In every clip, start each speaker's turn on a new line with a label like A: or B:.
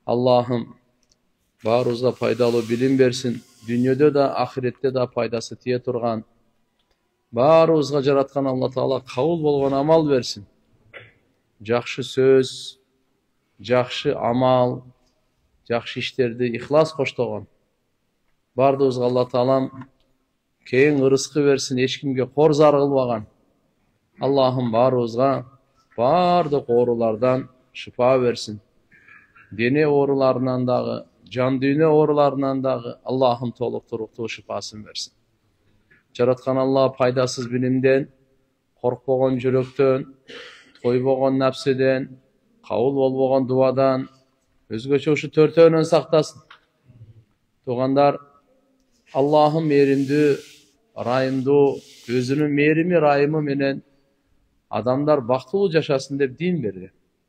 A: Allah'ım barımızga faydalı bilim versin. Dünyada da ahirette de faydası tiye turgan. Barımızga jaratkan Allah Taala kabul bolgan amal versin. Жақшы söz, жақшы amal, жақшы işlerdi ihlas koştoğun. Bardığızga Allah Taalam keyin rızkı versin, eşkimge kor zar kılbagan. Allah'ım barımızga bardık orulardan şifa versin. Dene orularından dağı, can düğüne orularından dağı Allah'ım toluk turuqtu şifasın versin. Jaratkan Allah faydasız bilimden, korkboğan jüröktön, toyboğan nafsiden, kabul bolboğan duadan, özgöçe uşu törtөөнөн saktasın. Tuğandar, Allah'ım merimdi, rayımdı, özünün merimi rayımı menen adamlar baktulu yaşasın dep din berdi.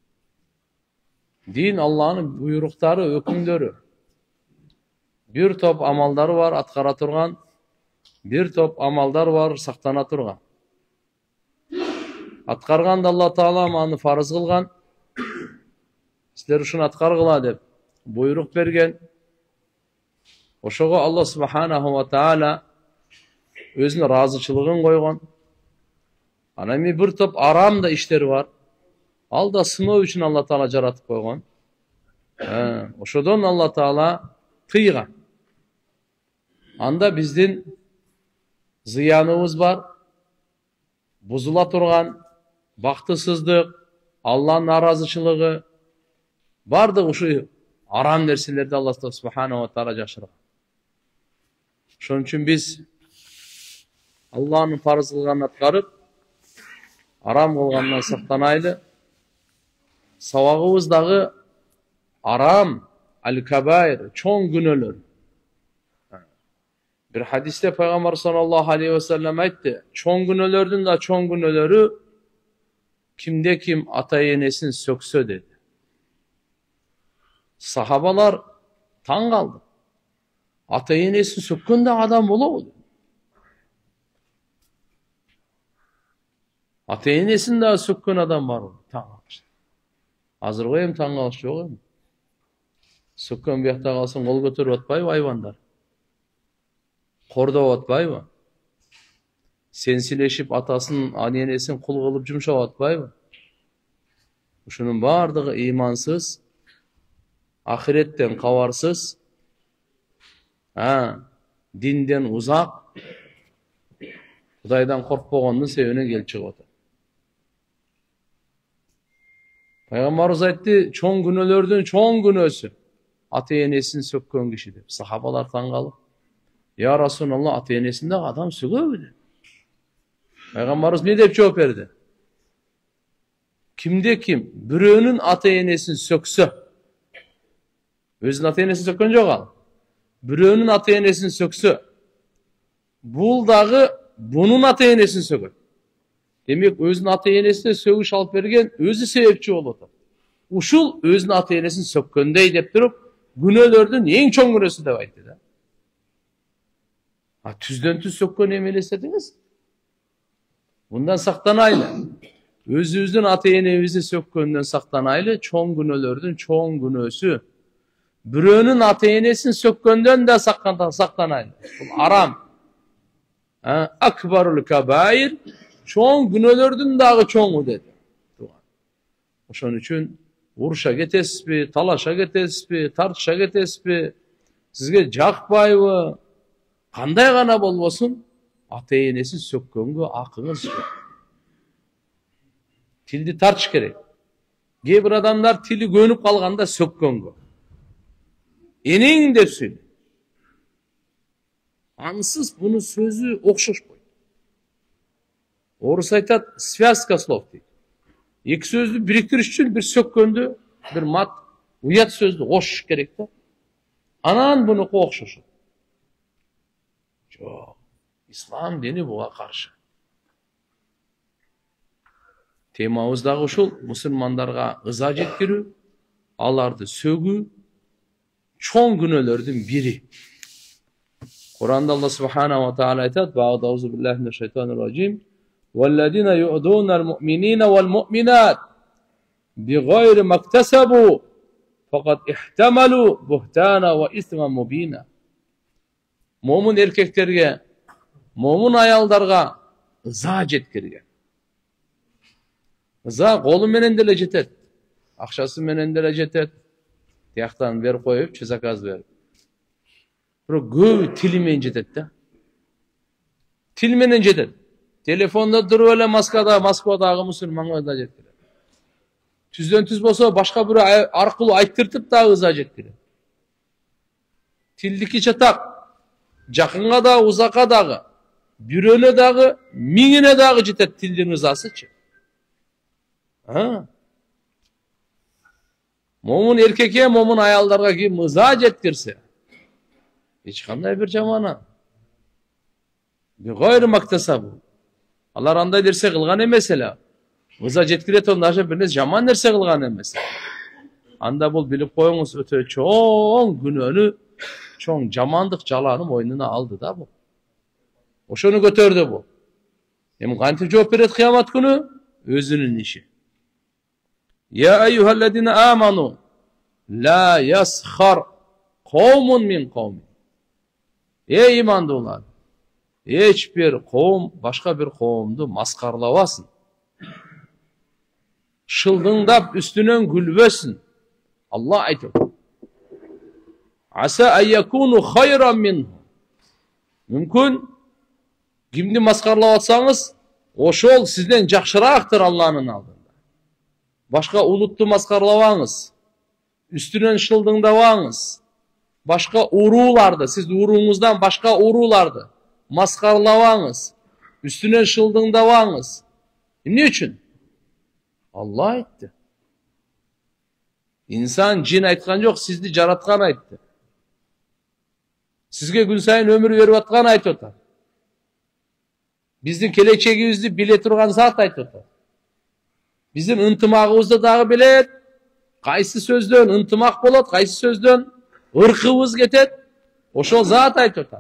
A: Din Allah'ın buyruqtары, ökümdörü. Bir top amaldары var atkara turgan, bir top amaldar var saktana turgan. Atkarganda Allah Taala аны farz kılgan, sizler uşun atkargıla dep buyruq bergen. Oşogo Allah Subhanahu wa Taala özüne razıçılığın koygan. Ana bir top aram da işleri var. Al da sınoo üçün Allah Taala jaratıp koygan. Oşodon Allah Taala tıygan. Anda bizdin ziyanımız var. Buzula turgan, baktısızlık, Allah'ın narazıçılığı bardı uşu aram nerselerde Allah Subhanahu wa Taala jaşırgan. Şonun üçün biz Allah'ın farz kılganını atkarıp aram kılgandan saktanaylı. Savagыбыздағы aram, al-kabair, çoğun günölөр. Bir hadiste Peygamber sallallahu aleyhi ve sellem aytdı. Çoğun günölördün da çoğun günölörü kimde kim ata-enesini söksö dedi. Sahabalar taң kaldı. Ata-enesini sökkön de adam bolobу? Ata-enesini de sökkön adam var. Taң kalıştı. Azır koyayım taң kalış yok mu? Sökkön bir yakta kalsın kol götürüp atpayбы hayvanlar? Kordoп atpayбы? Sensileşip atasının, annenesinin kul kılıp jumşap atpayбы? Uşunun bardığı imansız, ahiretten kabarsız, dinden uzak, Kudaydan korkpogondun sebebine gelip çıkıp otur. Peygamberimiz aytdı, çoğun günölördün çoğun günösü ata-enesini sökkön kişi dep. Sahabalar taң kalıp, ya Resulallah ata-enesinde adam sökөbü dedi. Peygamberimiz ne dep жооп berdi? Kimde kim büröөнүн ata-enesini söksö, özünün ata-enesini sökkön jok al. Büröөнүn ata-enesini söksö, bul dagı bunun ata-enesini sökör. Demek özünün ata-enesine sögüş alıp bergen özü sebepçi bolot. Uşul özünün ata-enesini sökkönдөй dep turup, günölördün eң çoң günösü dep aytты da. Tüzdөн tüz sökkön emelesediңiz. Bundan saktanaylı. Özübüzdün ata-enemizi sökkөндөн saktanaylı, çoң günölördün çoң günösü. Büröөнүn ata-enesini sökkөндөн de saktanaylı. Bu aram. Akbarul kabair, çoğun günölördün dağı çoğu dedi. Oşun üçün uruşa getesizbi, talaşa getesizbi, tartışa getesizbi, sizge jakpayбы, kандай gana bolbosun, ata-enesi sökkөнгө akыңız yok. Tildi tartış gerek. Keybir adamlar tili könüp kalganda sökkөнгө. Eneң dep söylüyor. Ansız bunun sözü okşoş koy. Orus aytat связка слов deydi. İki sözlü biriktiriş için bir sökkөндü, bir mat, uyat sözlü koş gerek de. Anan bunu okşoş. Yok. İslam dini buğa karşı. Temamızдағы ушул musulmandarga ыза жеткирүү, аларды сөгүү çoğun günölördün biri. Kur'an'da Allah Subhanahu wa Ta'ala aytat, "Ba'da auzu billahi mineşşeytanirracim. Vellezina yu'dunal mu'minina vel mu'minat bighayri maktasabu fakat ihtamalu buhtana ve isma mubina. Momun erkeklerge, momun ayaldarga ıza jetkirgen. Iza kolu menen dele jetet. Akşası menen dele jetet. Tiyaktan verip koyup, çizakaz verip. Biro köp tili menen jetet da. Til menen jetet. Telefonda durup ele Moskvadagı musulmanga da jetkirет. Түздөн түз болсо башка бирөө аркылуу айттыртып дагы ыза жеткирет. Тилдики чатак. Жакынга да, узакка дагы, бирөөнө дагы, миңине дагы жетет тилдин ызасычы. Момун эркекке, момун аялдарга ким ыза жеткирсе, эч кандай бир жамана. Бигайры мактасабу. Алар андай нерсе кылган эмес эле. Ыза жеткирет даже бир нерсе жаман нерсе кылган эмес. Анда бул билип коюңуз, өтө чоң күнөөнү, чоң жамандык жаланы мойнуна алды да бу. Ошону көтөрдү бу. Эми кантип жооп берет кыямат күнү? Өзүнүн иши. Я айюхаллазина аману ла ясхар кавмун мин кавмин. Эй имандуулар, эч бир коом башка бир коомду маскарлабасын. Шылдыңдап үстүнөн күлбөсүн. Allah айтып. Аса айякуну хайран мин. Мүмкүн кимди маскарлап атсаңыз, ошол сизден жакшыраактыр Алланын алдында. Башка улутту маскарлабаңыз. Үстүнөн шылдыңдабаңыз. Башка урууларды, сиз урууңуздан башка урууларды маскарлабаңыз. Үстүнөн шылдыңдабаңыз. Эмне үчүн? Allah айтты. İnsan cin aytkan yok, sizdi jaratkan aytты. Sizge gün sayın ömür verip atkan ayt otar. Bizdin kelечегибизди биле турган zat ayt otar. Bizdin ıntımağыбызды dagы bilet. Kaysı sözdön ıntımak bolat, kaysı sözdön ırkыбыз ketet. Oşol zat ayt otar.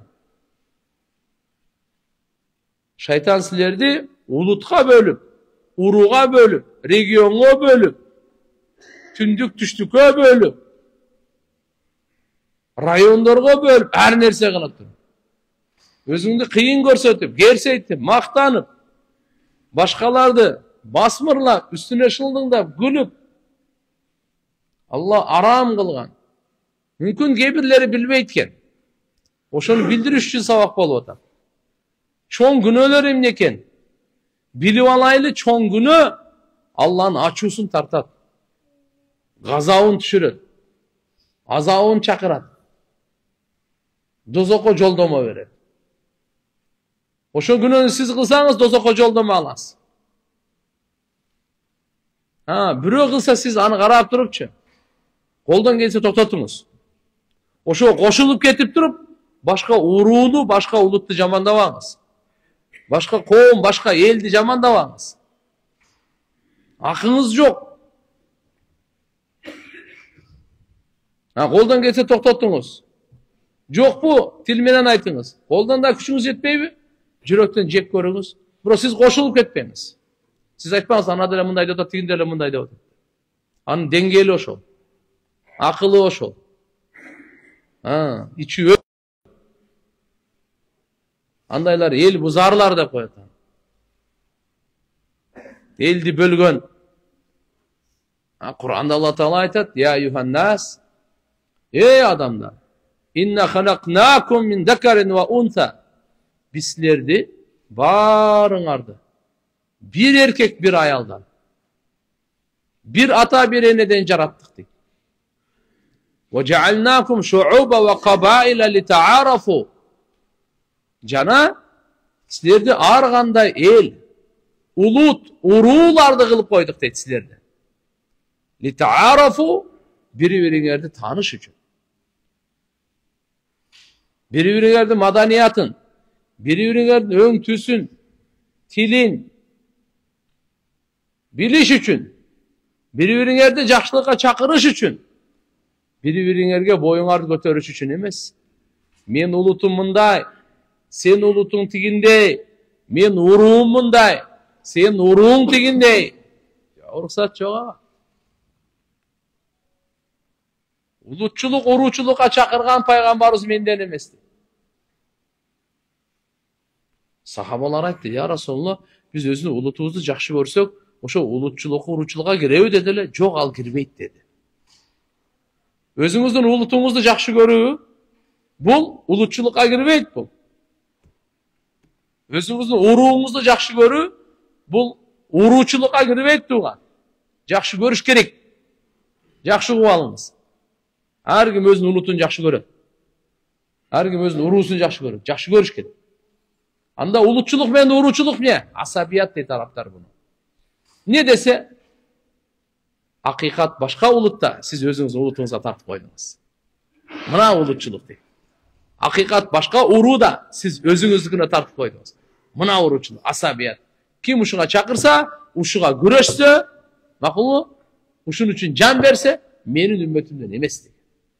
A: Şeytan sizlerdi ulutga bölüp, uruğa bölüp, regionga bölüp, түндүк түштүккө бөлүп, райондорго бөлүп, ар нерсе кылып туруп. Өзүңдү кыйын көрсөтүп, керсейтип, мактанып, башкаларды басмырлап, үстүнө шылдыңдап, күлүп, Алла арам кылган. Мүмкүн кээ бирлери билбейт экен. Ошону билдириш үчүн сабак болуп атат. Чоң күнөөлөр эмне экен? Билип алайлы, чоң күнөө Алланын ачуусун тартат. Gazavun düşürür. Azavun çakırat. Dozoko joldoma verir. Oşo gününü siz kılsanız dozoko joldoma alasız. Bürö kılsa siz anı karap durupçu. Koldan gelse toktatunuz. Oşo koşulup ketip durup başka uruğunu, başka uluttu jamandabağız. Başka koğum, başka eldi jamandabağız. Akınız yok. Koldan gelse toktatunuz. Yok bu, til menen aytыңыз. Koldan da küçüңüz yetpeybi? Жүрөктөн жек көрүңүz. Бирок siz кошулуп кетпеңиz. Siz айтпаңыз, ана деле мындай деп атат, тигин деле мындай деп атат. Анын деңгээли ошол. Акылы ошол. Ичи андайлар эл бузарлар деп коет. Элди бөлгөн. Кур'анда Алла Таала айтат: "Я юханнас, ey adamlar, inna halaknakum min zakarin ve unsa." Biz sizlerdi barыңарды bir erkek bir ayaldan, bir ata bir eneden jarattık deydi. Ve cealnakum şu'uba ve qabaila li ta'arafu. Jana sizlerdi ar kандай el, ulut, uruulardı kılıp koyduk deydi sizlerdi. Li ta'arafu, biri-biriңерди tanış üçün. Biri-biriңерди madaniyatın, biri-biriңердин öň tüsün, tilin biliş üçün, biri-biriңерди жакшылыкка чакырыш üçün, biri-biriңерге boyuңарды көтөрүш üçün эмес. Men ulutum mындай, sen ulutuң тигиндей, men uruum mындай, sen uruuң тигиндей. Уруксат жок ага. Улутчулук, уруучулукка чакырган пайгамбарыбыз менден эмес. Сахабалар айтты, я Расулулла, биз өзүнүн улутубузду жакшы көрсөк, ошо улутчулукка, уруучулукка киреби деди эле. Жок, ал кирбейт деди. Өзүңүздүн улутуңузду жакшы көрүү бул улутчулукка кирбейт бул. Өзүңүздүн урууңузду жакшы көрүү бул уруучулукка кирбейт тууган. Жакшы көрүш керек. Жакшы угуп алыңыз. Ар ким өзүнүн улутун жакшы көрөт. Ар ким өзүнүн уруусун жакшы көрөт. Жакшы көрүш керек. Анда улутчулук менен уруучулук эмне? Асабият дейт арабтар буну. Не десе, акыйкат башка улутта, сиз өзүңүздүн улутуңузга тартып койдуңуз. Мына улутчулук дейт. Акыйкат башка урууда, сиз өзүңүздүкүнө тартып койдуңуз. Мына уруучулук, асабият. Ким ушуга чакырса, ушуга күрөшсө, макулбу? Ушун үчүн жан берсе, менин үммөтүмдөн эмес деген.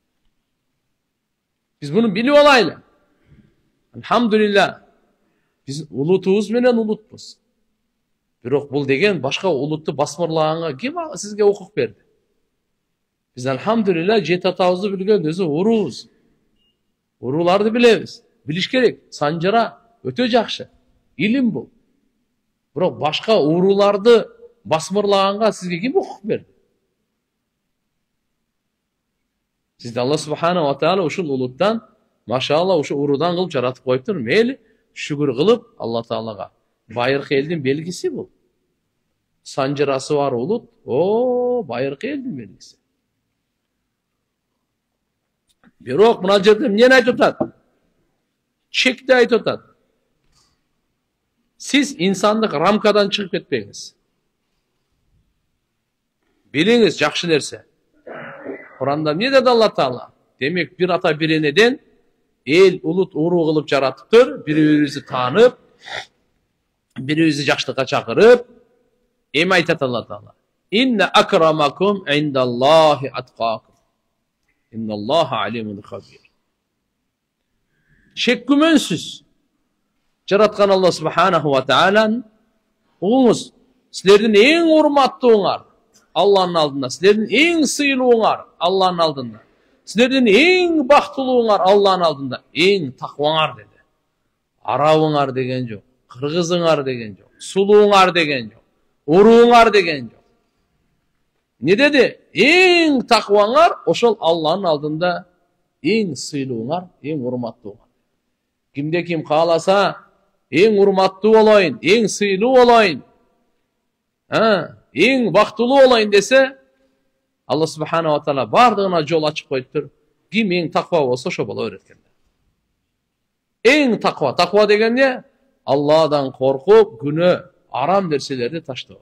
A: Биз муну билип алайлы. Алхамдулилла. Биз улутубуз менен улутпуз. Бирок бул деген башка улутту басмырлаганга ким сизге укук берди? Биз алхамдулилла жет атабызды билген өзү уруубуз. Урууларды билебиз. Билиш керек. Санжара өтө жакшы. Илим бул. Бирок башка урууларды басмырлаганга сизге ким укук берди? Сизди Алла субханаху ва таала ушул улуттан, машалла, ушу уруудан кылып жаратып коюптур. Мейли, шүгүр кылып Алла таалага. Байыркы элдин белгиси бул. Санжырасы бар улут, байыркы элдин белгиси. Бирок мына жерде эмнени айтып атат? Чекти айтып атат. Сиз инсандык рамкадан чыгып кетпеңиз. Билиңиз жакшы нерсе. Куранда эмне деди Алла таала? Демек бир ата бир энеден эл, улут, уруу кылып жаратыптыр, бири-бирибизди таанып, бири-бирибизди жакшылыкка чакырып, эми айтат Алла таала. Инна акрамакум индаллахи аткакум. Инналлаха алимун хабир. Шек күмөнсүз жараткан Алла субханаху ва таалан угуңуз, силердин эң урматтууңар Алланын алдында, силердин эң сыйлууңар Алланын алдында, силердин эң бактылууңар Алланын алдында, эң такваңар деди. Арабыңар деген жок, кыргызыңар деген жок, сулууңар деген жок, урууңар деген жок. Не деди? Эң такваңар ошол Алланын алдында эң сыйлууңар, эң урматтууңар. Кимде ким кааласа, эң урматтуу болоюн, эң сыйлуу болоюн, эң бактылуу болоюн десе, Алла субханаху ва таала бардыгына жол ачып коюптур. Ким эң таква болсо ошо боло берет экен. Эң таква, таква деген эмне? Алладан коркуп, күнөө, арам нерселерди таштоо.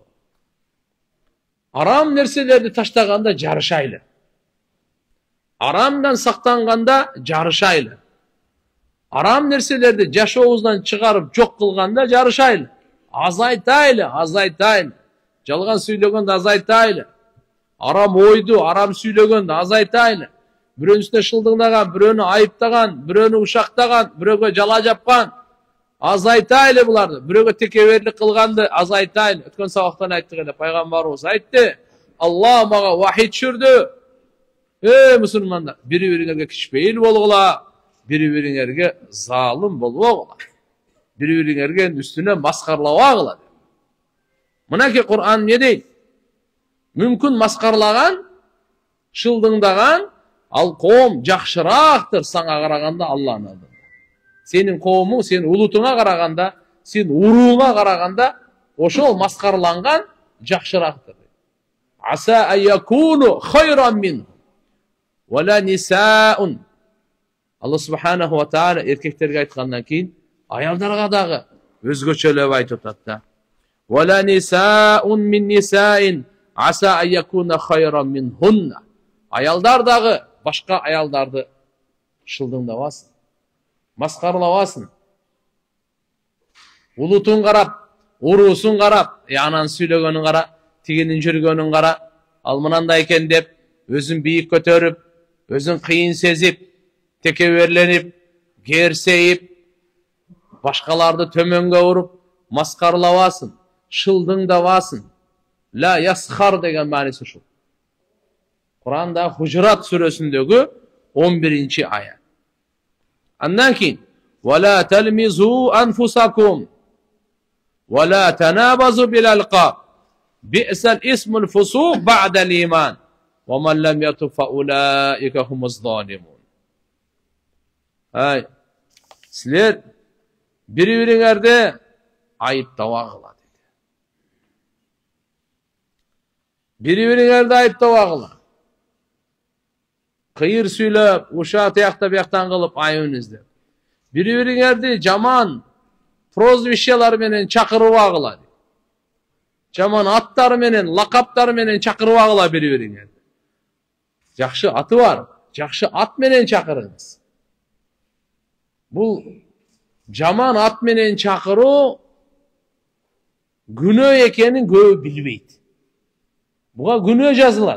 A: Арам нерселерди таштаганда жарышайлы. Арамдан сактанганда жарышайлы. Арам нерселерди жашообуздан чыгарып жок кылганда жарышайлы. Азайтайлы, азайтайлы. Жалган сүйлөгөндө азайтайлы. Арам ойду, арам сүйлөгөндө азайтайлы. Бирөөнүн үстүнө шылдыңдаган, бирөөнү айыптаган, бирөөнү ушактаган, бирөөгө жала жапкан, азайтайлы буларды. Бирөөгө текеберлик кылганды азайтайлы. Өткөн сабактан айттык эле, пайгамбарыбыз айтты. Алла мага вахий түшүрдү. Мусулмандар, бири-бириңерге кичпейил болгула, бири-бириңерге залым болбогула. Бири-бириңерге үстүнө маскарлабагыла. Мынакей Кур'ан эмне дейт? Мүмкүн маскарлаган, шылдыңдаган, ал коом жакшыраактыр сага караганда Алланын алдында. Сенин коомуң, сенин улутуңа караганда, сенин урууңа караганда ошол маскарланган жакшыраактыр. Аса аякуну хайран мин. Вала нисаун. Алла субханаху ва таала эркектерге айткандан кийин аялдарга дагы өзгөчөлөп айтып атат да. Вала нисаун мин нисаин аса аякуна хайран минхунна. Аялдар дагы башка аялдарды шылдыңдабасын, маскарлабасын. Улутун карап, уруусун карап, ананын сүйлөгөнүн кара, тигинин жүргөнүн кара, ал мынандай экен деп өзүн бийик көтөрүп, өзүн кыйын сезип, текеберленип, керсейип, башкаларды төмөнгө уруп, маскарлабасын, шылдыңдабасын. Ла ясхар деген мааниси ушул. Kur'an'da Hucurat suresindeki 11. ayet. Andan keyin وَلَا تَلْمِزُوا أَنفُسَكُمْ وَلَا تَنَابَزُوا بِالْأَلْقَابِ بِئْسَ الْإِسْمُ الْفُسُوقُ بَعْدَ الْإِيمَانِ وَمَنْ لَمْ يَتُبْ فَأُولَٰئِكَ هُمُ الظَّالِمُونَ. Ay, sizler bir-biringerde ayıptawa kıla dedi. Bir-biringerde ayıptawa kıla. Kıyır süylep, uşağı tayakta biyaktan kılıp ayınızdı. Bir-biringerde jaman prozvişyalar menen çakırıwa kıla dedi. Jaman attar menen, lakaptar menen çakırıwa kıla bir-biringerde. Jakşı atı var, jakşı at menen çakırınız. Bu jaman at menen çakırı günö ekenin göğü bilbeydi. Buga günö yazılar.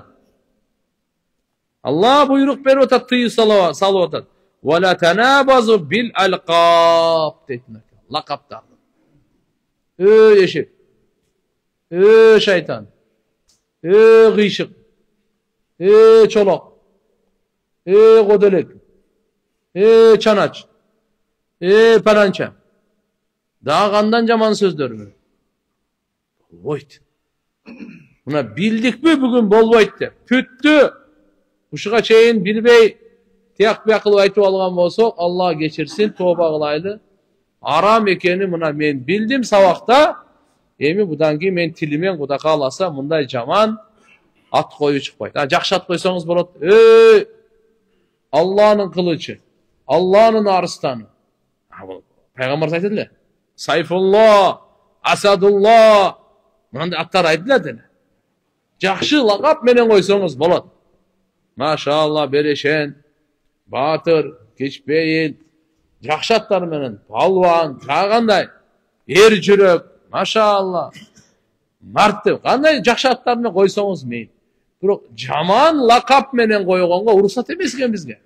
A: Allah buyruk berip atat, tıyı salıp atat. وَلَا تَنَابَزُوا بِالْأَلْقَابِ deydiler. Lakaplar. Ey eşek. Ey şeytan. Ey gıyşık. Ey çolak. Ey godelek. Ey çanaç. Ey parança. Daha kandan jaman sözdür mü? Bolboyt. Buna bildik mi bugün bolboyt de. Püttü. Uşuğa çeyin bilbey tiyak bir akıl aytıp algan bolsok Allah geçirsin, toba kılaylı. Aram ekeni buna men bildim sabakta. Emi budan ki men tilimen kuda kalasa munday jaman at koyu çıkpaydı. Ha, jakşı at koysanız bolat. Ey Allah'ın kılıcı. Allah'ın arıstanı. Peygamber aytdılar. Sayfullah, Asadullah. Bunday atlar aytdılar dedi. Jakşı lakap menen koysanız bolat. Maşallah bereşen, batır, keçbeyil, jakşı atlar menen, palvan, kağanday, er jürek, maşallah, martı, kanday jakşı atlar menen koysanız meyil. Bırak jaman lakap menen koygonga urusat emes bizge.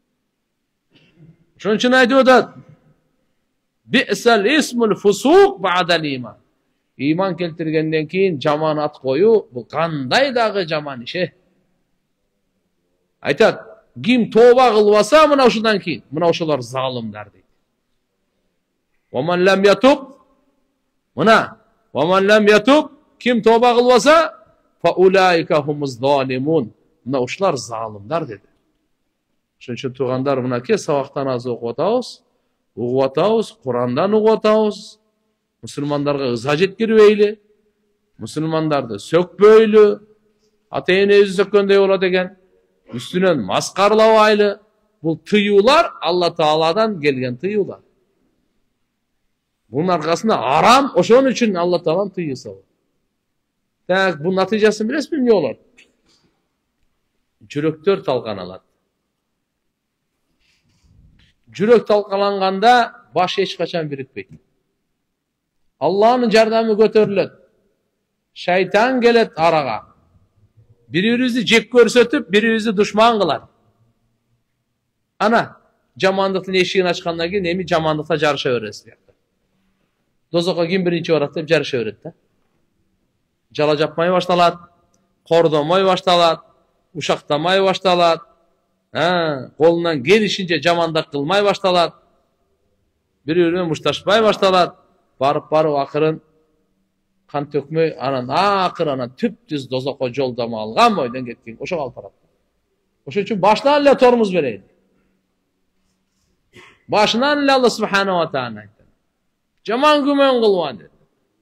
A: Şoň üçin aytyp atat. Bi'sal ismul fusuq ba'dal iman. İman keltirgenden keyin jaman at koyu, bu kanday dagı jaman işe. Aytat, kim toba kılbasa mına uşundan keyin, mına uşular zalimler deydi. وَمَنْ لَمْ يَتُبْ mına, وَمَنْ لَمْ يَتُبْ kim toba kılbasa فَاُولَٰئِكَ هُمُ الظَّالِمُونَ mına uşular zalimler dedi. Şoň üçin tugandar mına ke sabaktan az okuwatabız, Kur'andan okuwatabız. Müslümanlarga ıza jetkiribeyli, Müslümandardy sökböylü, atayını özü sökkönдөй bolat eken, üstünen maskarlabaylı. Bu tıyular Allah Taala'dan gelgen tıyular. Bunun arkasında aram, oşon üçün Allah Taala'nın tıyısı var. Tak bu natijasını bilesmi ne olur? Jürekler talqanalat. Jürek talqalanganda baş hiç kaçan birikpeydi. Allah'ın jardamı götörület. Şeytan gelet araga. Birinizi jek körsetip, birinizi düşman kılar. Ana, jamanlıktın eşiğini açkandan keyin emi jamanlıkta jarışa öğrensin. Dozokka kim birinci barat dep jarışa öğretti. Jala japmay baştalat, kordomay baştalat, uşaktamay baştalat. Kolundan gelişince jamandak kılmay baştalat. Bir-birine muştaşmay baştalat. Barıp akırın kan tökmöy anan akır anan tüp-düz dozokko joldama algan boydan ketken. Oşo alparap. Oşo üçün başынан ile tormuz bereydi. Başından ile Allah subhanahu wa ta'ala aytdı. Jaman gümen kılwan dedi.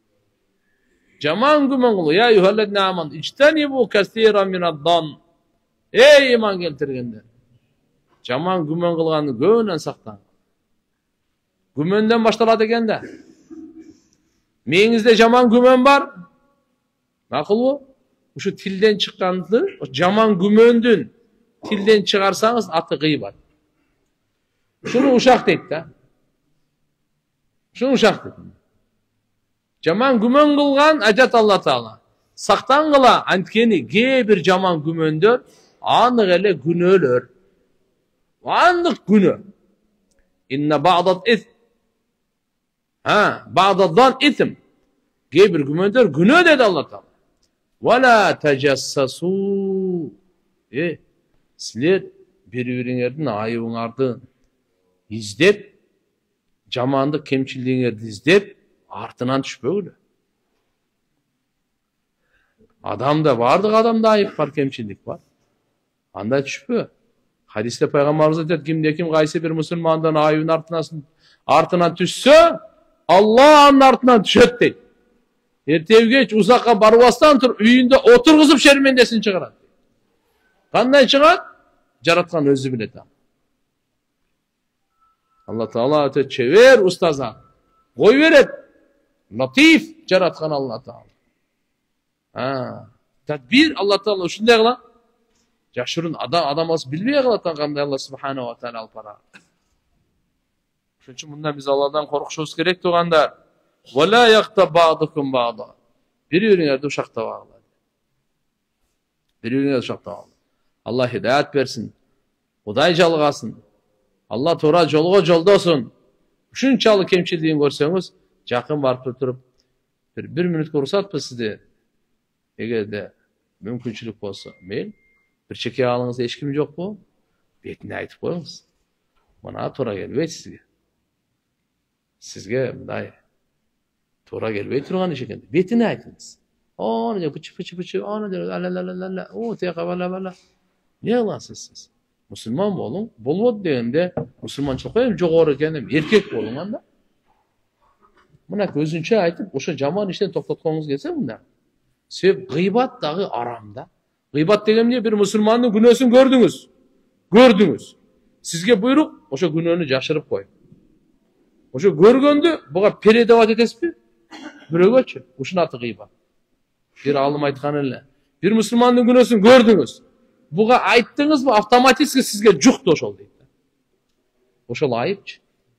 A: Jaman gümen kılwan. Ya eyyuhellezine amanu ictenibu kesiran minad-dan. Ey iman keltirgenler. Jaman gümen kılgandy göbünden saklan. Gümenden baştalat eken de. Meňizde jaman gümen bar. Makul bu? Şu tilden çıkandı, o jaman gümendün tilden çıkarsanız atı gıybat. Şunu uşak deyip de. Şunu uşak deyip. Jaman gümen kılgan ajat Allah Taala. Saktan kıla antkeni ge bir jaman gümendör anık ele günölör. Anlık günü. İnne ba'dat is. Ba'datdan isim. Gebir gümendör günü dedi Allah Teala. Ve la tecassasu. Силер бири-бириңердин айыбыңарды издеп, жамандык кемчилдигиңерди издеп, артынан түшпөгүлө. Адамда, бардык адамда айып бар, кемчилдик бар. Анда түшпө. Хадисте пайгамбарыбыз айтат, кимде-ким кайсы бир мусулмандын айыбын артынан түшсө, Алла анын артынан түшөт дейт. Эртеби кеч узакка барбастан туруп, үйүндө отургузуп шермендесин чыгарат. Кандай чыгат? Жараткан өзү билет. Алла Таала өтө чебер устаза. Кой берет. Латиф жараткан Алла Таала. Тадбир Алла Таала ушундай кылат. Жашырын адам болсо билбей калат кандай Алла Субханаху ва Тааля алып барат. Ошон үчүн мындан биз Алладан коркушубуз керек туугандар. Вала яхта ба'дукум ба'да. Бири-бириңерди ушактабагыла. Бири-бириңерди ушактабагыла. Алла хидаят берсин. Кудай жалгасын. Алла туура жолго жолдосун. Ушунчалык кемчилдигин көрсөңүз, жакын барып туруп, бир мүнөткө уруксатпы сизди? Эгерде мүмкүнчүлүк болсо, мейли. Бир чеке алыңыз, эч ким жокпу? Бетине айтып коюңуз. Мына туура келбейт сизге. Сизге мындай туура келбей турган иш экен. Бетине айтыңыз. Оны пычы, оны ла-ла-ла-ла-ла, тияка бала-бала. Не кыласыз сиз? Мусулман болуң. Болбойт дегенде, мусулманчылык эми жогору экен, эркек болуң анда. Мына көзүнчө айтып, ошо жаман иштен токтоткоңуз келсе мында. Себеп гыйбат дагы арам да. Гыйбат деген эмне? Бир мусулмандын күнөөсүн көрдүңүз. Сизге буйрук, ошо күнөөнү жашырып кой. Ошо көргөндө буга передавать этесизби? Бирөөгөчү. Ушун аты гыйбат. Бир алым айткан эле. Бир мусулмандын күнөөсүн көрдүңүз. Буга айттыңызбы, автоматически сизге жукту ошол дейт. Ошол айыпчы.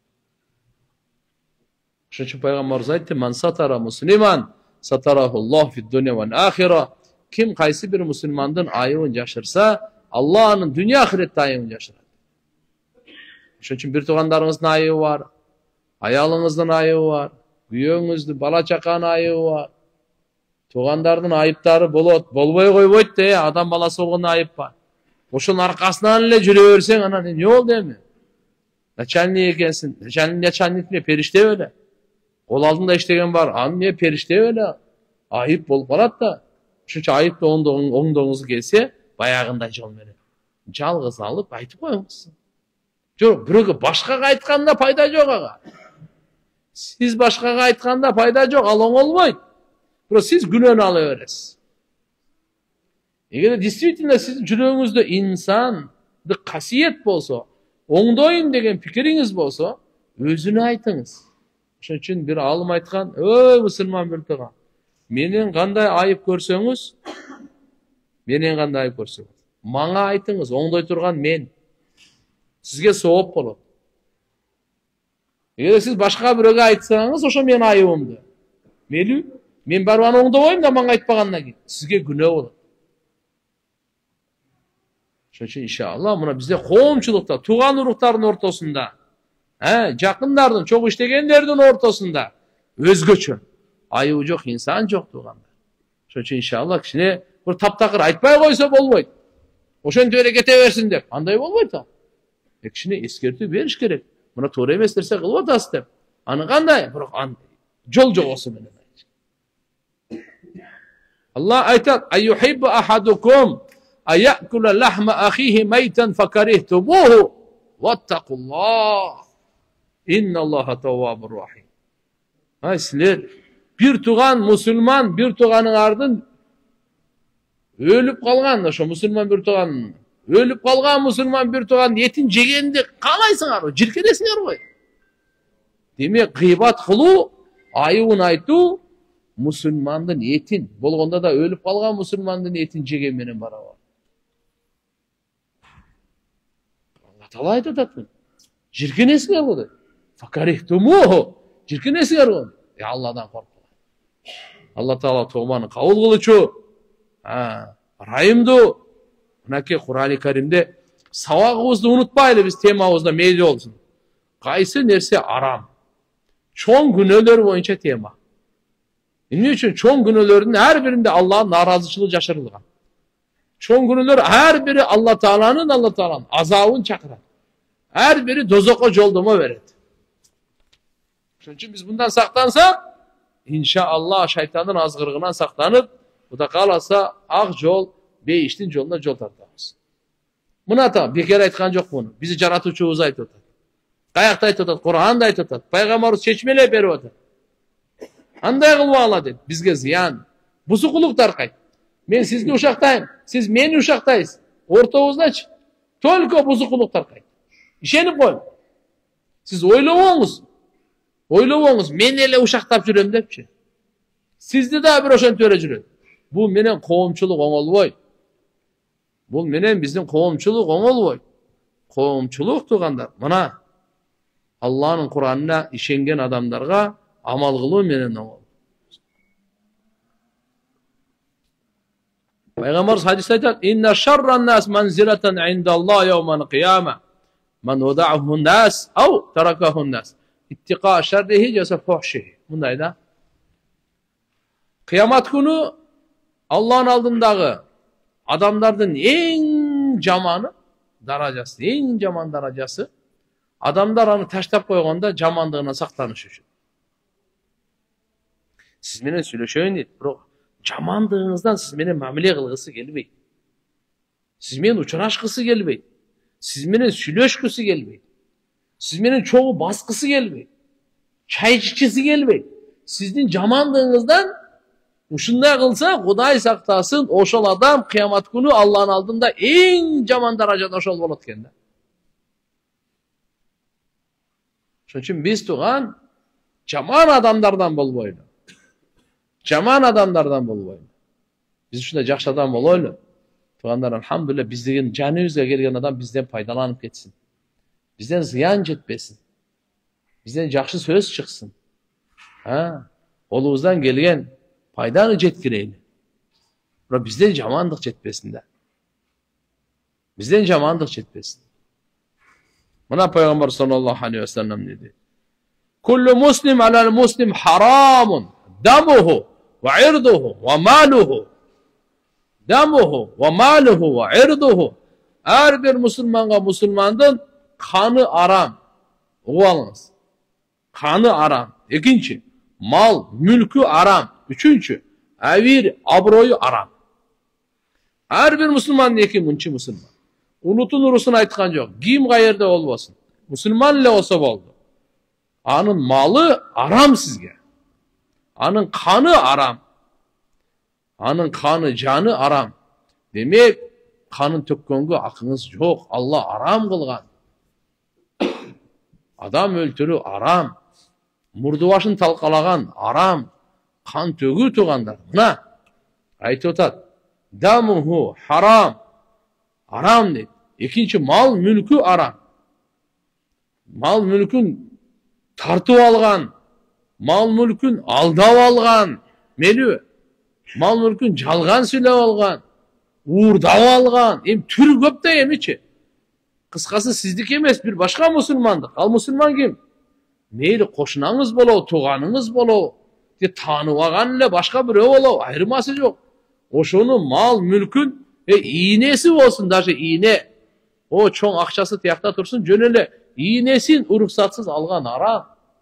A: Ошон үчүн пайгамбарыбыз айтты: "Ман сатара муслиман, сатарахуллаху фид-дуnya вал-ахира." Ким кайсы бир мусулмандын айыбын жашырса, Алла анын дүние ахиретте айыбын жашырат. Ошон үчүн бир туугандарыңыздын айыбы бар, аялыңыздын айыбы бар, күйөөңүздүн, бала чаканын айыбы бар. Туугандардын айыптары болот, болбой койбойт да, адам баласы болгондо айып бар. Ошонун аркасынан эле жүрө берсең, анан эмне болду эми? Начальник экенсиң, начальник эмне, периште беле? Кол алдында иштеген бар, аны эмне, периште беле? Айып болуп калат да. Ошон үчүн айыпты оңдогуңуз келсе, баягындай жол менен жалгыз алып айтып коюңуз. Жок, бирөөгө башкага айтканда пайда жок ага. Сиз башкага айтканда пайда жок, ал оңолбойт. Бирок сиз күнөөнү ала бересиз. Эгерде действительно сиздин жүрөгүңүздө инсандык касиет болсо, оңдойм деген пикириңиз болсо, өзүнө айтыңыз. Ошон үчүн бир алым айткан, "Ой, мусулман бир тууган, менен кандай айып көрсөңүз, мага айтыңыз, оңдой турган мен. Сизге сооп болот. Эгер сиз башка бирөөгө айтсаңыз, ошо менин айыбымды. Мейли, мен барып аны оңдобойм да мага айтпагандан кийин. Сизге күнөө болот. Ошон үчүн иншалла мына бизде коомчулукта, тууган уруктардын ортосунда, жакындардын, чогуу иштегендердин ортосунда өзгөчө айыбы жок инсан жок туугандар. Ошон үчүн иншалла кичине бир таптакыр айтпай койсо болбойт. Ошентип эле кете берсин деп, андай болбойт да. Кичине эскертүү бериш керек. Мына туура эмес нерсе кылып атасыз деп. Аны кандай? Бирок жол жобосу менен айт. Алла айтат: "Айюхиббу ахадукум аякула лахма ахихи майтан факарихтумуху ваттакуллах. Инналлаха таввабур рахим." Силер бир тууган мусулман, бир тууганыңардын өлүп калган, ошо мусулман бир тууган өлүп калган мусулман бир тууган этин жегенди каалайсыңарбы? Жиркенесиңер го. Демек, гыйбат кылуу, айыбын айтуу мусулмандын этин, болгондо да өлүп калган мусулмандын этин жеген менен барабар. Алла Таала айтат: "Жиркенесиңер го" дейт. Факарихтумуху, жиркенесиңер го. Алладан коркуңар. Алла Таала тообаны кабыл кылуучу, райымдуу. Мынакей Кур'ан-ы Каримде сабагыбызды унутпайлы, биз темабызда мейли болсун. Кайсы нерсе арам? Чоң күнөөлөр боюнча тема. Эмне үчүн чоң күнөөлөрдүн ар биринде Аллахтын наразычылыгы жашырылган. Çoğun günler her biri Allah Teala'nın azabını çakırar. Her biri dozok'a joldama verir. Şunun için biz bundan saklansak, inşallah şeytanın azgırığından saklanıp, bu da kalasa ak yol, beyiştin yoluna yol tartamız. Buna tamam, bir kere aytkan yok bunu. Bizi jaratıcımız aytıp otar. Kayakta aytıp otar, Kur'an'da aytıp otar. Peygamberimiz seçmele berip otar. Anday kılып ala dedi. Bizge ziyan. Buzukuluk tarkayt. Men sizni uşaktayım. Siz meni uşaktayız. Ortağızdaç. Tolko buzukuluk tarkayt. İşenip koyun. Siz oylavoğunuz. Oylavoğunuz. Men ele uşaktap jürem depçi. Sizde daha bir oşan töre jürem. Bu menen kovumçuluk oňol boy. Bu menen bizdin kovumçuluk oňol boy. Kovumçuluk tugandar. Mana Allah'ın Kur'an'ına işengen adamlarga amal kılуу menen oňol. Peygamber hadis aytat: "İnne şerran nas manzilatan indallah yevmel kıyame. Men vada'ahu nas aw tarakahu nas. İttika şerrihi jasa fuhşihi." Bunday da. Kıyamet günü Allah'ın aldığındağı adamlardan en jamanı darajası, en jaman darajası adamlar onu taşlap koyganda jamandığına saklanış üçün. Siz menen süйлөшөйүн deyip, bro, jamandığınızdan siz menen mamile kılgısı gelbeyt. Siz menen uçuraşkısı gelbeyt. Siz menen süйлөшküsü gelbeyt. Siz menen çoğu baskısı gelbeyt. Çay içkisi gelbeyt. Sizdin jamandığınızdan uşunday kılsa Kuday saktasın, oşol adam kıyamet günü Allah'ın aldığında en jaman darajada oşol bolat eken da. Şunun için biz tuğan jaman adamlardan bolboylu. Jaman adamlardan bolboylu. Biz şunda jakşı adam boloylu. Tuğanlar elhamdülillah bizden canımızga kelgen adam bizden faydalanıp ketsin. Bizden ziyan jetpesin. Bizden jakşı söz çıksın. Ha, olubuzdan kelgen faydany jetkireyli. Bura bizden jamandyk jetpesin de. Bizden jamandyk jetpesin. Mana Peygamber sallallahu aleyhi ve sellem dedi. Kullu muslim alal muslim haramun damuhu ve irduhu ve maluhu. Damuhu ve maluhu ve irduhu. Her bir Müslümanga Müslümandın kanı aram. Oğalınız. Kanı aram. İkinci, mal, mülkü aram. Üçüncü, evir, abroyu aram. Her bir Müslüman neki munçi Müslüman. Ulutun urusunu aytkan yok. Kim gayerde olmasın. Müslüman ile olsa oldu. Anın malı aram sizge. Anın kanı aram. Anın kanı canı aram. Demek kanın tökkөнгө akınız yok. Allah aram kılgan. Adam öldürü aram. Murdubaşın talkalagan aram. Kan tögü tuğandar. Buna ayet otat. Damuhu haram. Aram deyip. İkinci mal mülkü aram. Mal mülkün tartıp algan. Mal mülkün aldap algan. Meli. Mal mülkün jalgan süylep algan. Uğurdap algan. Tür köp de emiçi. Kıskası sizdik emes bir başka Müslümandık. Al Müslüman kim? Meyli koşunanız bolo, tuğanınız bolo. Tanıvagan ile başka biri bolo. Ayrılması yok. Oşonu mal mülkün iğnesi olsun. Daşı iğne. O çoğun akçası tiyakta tursun. Jönele iğnesin ruhsatsız algan aram.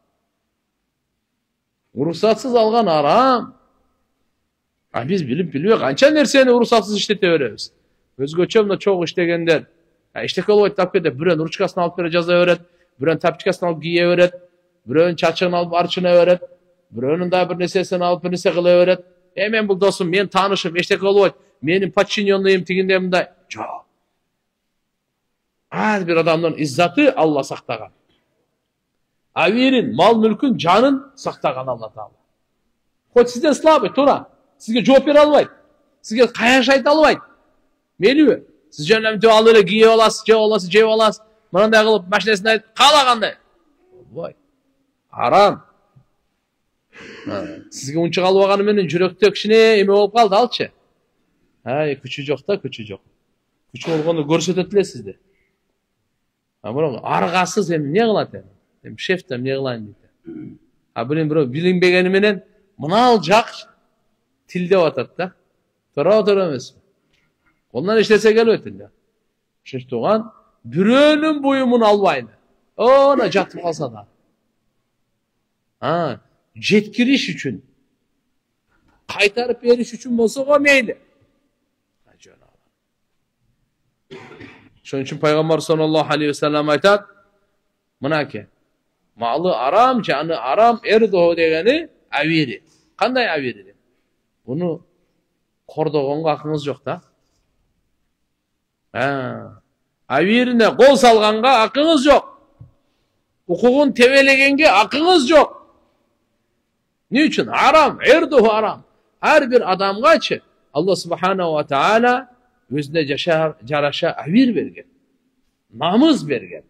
A: Ruhsatsız algan aram. Biz bilip biliyor. Kança nerseni ruhsatsız işlete veririz. Özgöçemde çok iştegenler. İşte kolu tap kede. Büren ruçkasını alıp böyle jaza öğret. Büren tapçıkasını alıp giye öğret. Büren çarçığını alıp arçını öğret. Bürenin daha bir nesesini alıp bir nese kılı öğret. Hemen bu dostum, men tanışım. İşte kolu menin paçinyonluyum tigindeyim da. Çok. Her bir adamdan izzatı Allah saktagan. Avirin, mal mülkün, canın saktagan Allah Teala. Koç sizden slabı, tura. Sizge joper albayt. Sizge kayaşayt albayt. Meliyor. Siz jönlem duaları giye olasız, je olasız. Mınanday kılıp maşinesini ayt, kalagандай. Vay. Haram. Sizge unçuk alıp alganı menen jürekte kişine eme olup kaldı, alçı. Küçü yok da, küçü yok. Küçü olganda görsetetile sizde. Argasız hem ne kılat hem? Hem şeftem ne kılayın deydi. Bilin bro, bilinbegeni menen mına alacak tilde vatat da. Tora emes mi? Ondan eşlese gelmetin. Şeş tuğan, bürönün buyumunu albaydı. Ona jatıp kalsa da. Ha, jetkiriş üçün, kaytarıp veriş üçün bolsa o meyli. Şunun için Peygamber sallallahu aleyhi ve sellem aytat, mınake, malı aram, canı aram, erdoğu degeni aviri. Kanday aviri? Bunu kordoğonga akınız yok da. Avirine kol salganga akınız yok. Hukukun tevelegenge akınız yok. Niçin? Aram, erdoğu aram. Her bir adam kaçı Allah subhanahu wa ta'ala özüne caraşa avir bergen. Namız bergen.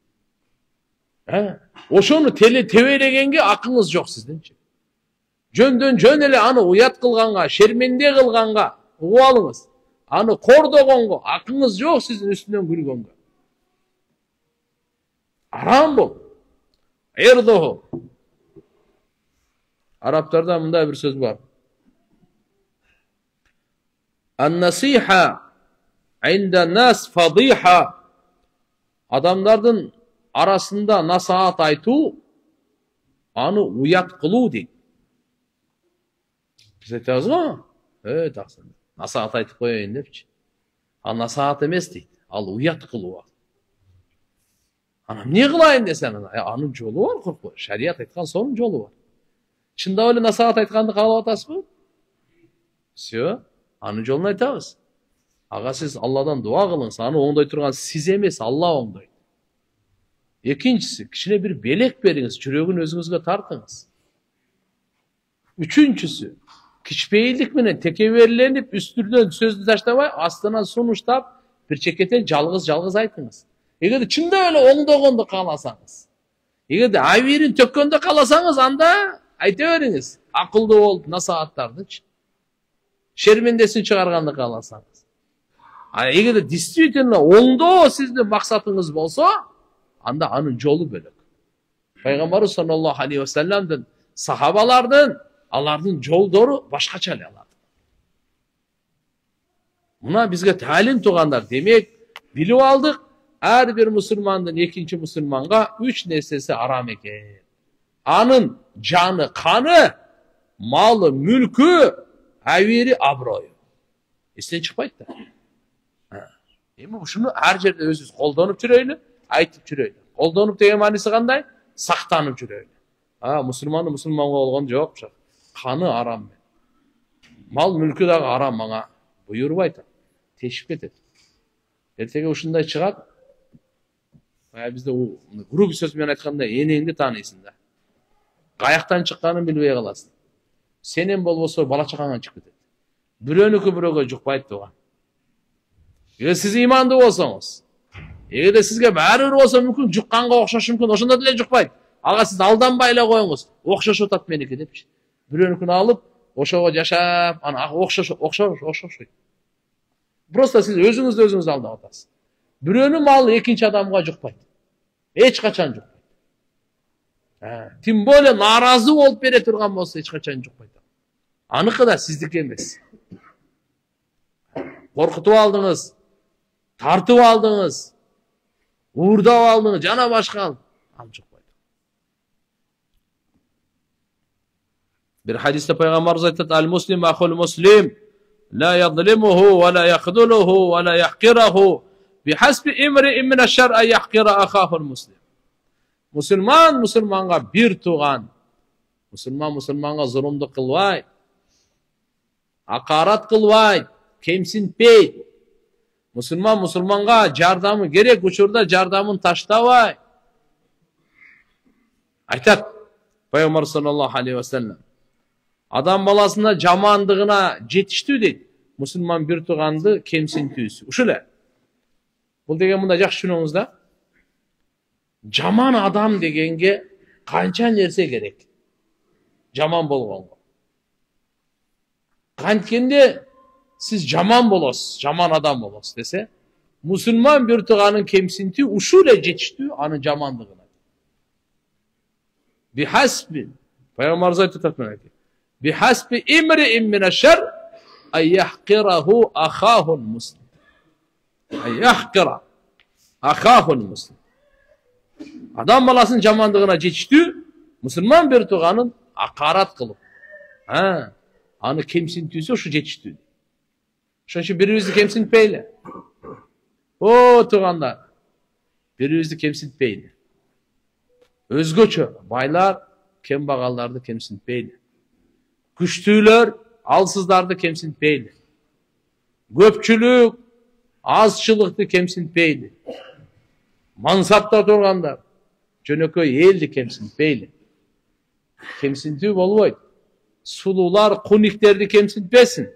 A: Oşonu tevelegenge akınız yok sizdinçe. Jöndön jön ele anı uyat kılganga, şermende kılganga ugu alыңыз. Anı kordogongo akınız yok sizin üstünden gülgonga. Aram bu. Erdoğu. Araplarda mında bir söz var. An-nasiha inda nas fadiha. Adamların arasında nasihat aytu anı uyat kılu deydi. Biz aytabız mı? Evet aslında. Nasihat aytıp koyayın depçi. Al nasihat emes deydi. Al uyat kılu. Anam niye kılayın desen ana? Anın jolu var korku. Şeriat aytkan sonun jolu var. Şunda öyle nasihat aytkandı kaalap atasız mı? Sio. Anın jolunu aytabız. Ağa siz Allah'dan dua kılın. Sana oңдой turgan siz emes, Allah oңdойт. Ekincisi, kişine bir belek beriniz, жүрөгүн özüңüzgө tartыңız. Üçüncüsü, kişpeyillik menen tekeverlenip üstünden sözünü taştabay, astынан sunuştap, bir çeketen жалгыз aytыңыз. Эгерде чында эле оңдогонду кааласаңыз, эгерде авирин төккөндө кааласаңыз, анда айта бериңиз. Акылдуу болуп насааттардычы. Şermendesini çıkarganды kaalasаңыз. Эгерде действительно оңдоо сиздин максатыңыз болсо, anda anın jolu bölük. Peygamber sallallahu aleyhi ve sellem'den sahabalardan alardın joldoru başkaça alardı. Buna bizge talim tuğanlar demek bilip aldık. Her bir Müslümandan ikinci Müslümanga üç nesnesi aram eken. Anın canı, kanı, malı, mülkü, aviri, abroyu. İsten çıkmaydı da. Şunu her yerde özünüz koldanıp жүрөйлү. Айтып жүрөйлү. Колдонуп деген мааниси кандай? Сактанып жүрөйлү. Мусулманды мусулманга болгон жок. Каны арам. Мал мүлкү дагы арам мага буйрубайт. Тешип кетет. Эртеге ушундай чыгат. Бизде груб сөз менен айтканда энеңди тааныйсың да. Каяктан чыкканын билбей каласың. Сенен болбосо бала чагаңан чыгып кетет. Бирөөнүкү бирөөгө жукпайт туган. Эгер сиз ыймандуу болсоңуз, эгерде сизге баары бир болсо мүмкүн жукканга окшошу мүмкүн, ошондо деле жукпайт. Ага сиз алданбай эле коюңуз. Окшошуп атат меники депчи. Бирөөнүкүн алып, ошого жашап, ана окшошойт. Просто сиз өзүңүздү өзүңүз алдап атасыз. Бирөөнүн малы экинчи адамга жукпайт. Эч качан жукпайт. Тим более нааразы болуп бере турган болсо эч качан жукпайт. Аныкы да сиздики эмес. Коркутуп алдыңыз, тартып алдыңыз, уурдап алдыңыз, жана башка ал жукпайт. Bir hadiste Peygamberimiz aytат: "Al-muslim ahul muslim, la yadlimuhu ve la yakhduluhu ve la yahqirahu, bihasbi imri'in min ash-şer an yahqira akhahu muslim." Müslüman Müslümanga bir tuğan. Müslüman Müslümanga zulümdük kılbayt. Akarat kılbayt. Kemsinpeyt. Müslüman Müslümanga jardamı gerek uçurda jardamın taştabay. Aytat Peygamber sallallahu aleyhi ve sellem. Adam balasında jamandığına жетиштүү дейт. Müslüman bir tuğandı kemsintүүsü. Uşule. Bul degen munda jakşı düşünüңүз da. Jaman adam degenge kança nerse gerek. Jaman bolgongo. Kantkende siz jaman bolosuz, jaman adam bolosuz dese, Müslüman bir tuğanın kemsinti uşule жетиштүү anın jamandığına. Bihasbi, Peygamberimiz aytат. Bihasbi imri'in min ash-şer ay yahqirahu akhahu muslim. Yahkira akahul muslim. Adam balasının jamandığına жетiştүү, musulman bir tuğanın akarat kılıp. Anı kemsintүүsü şu жетiştүү. Şoň üçin biribizdi kemsintpeyli. O tuğanlar, biribizdi kemsintpeyli. Özgöçö, baylar kembagallardı kemsintpeyli. Güçtüler alsızlardı kemsintpeyli. Köpçülük azçılıktı kemsintpeyli. Mansapta turganlar jönököy eldi kemsintpeyli. Kemsintүү bolboyt. Sulular kuniklerdi kemsintpesin.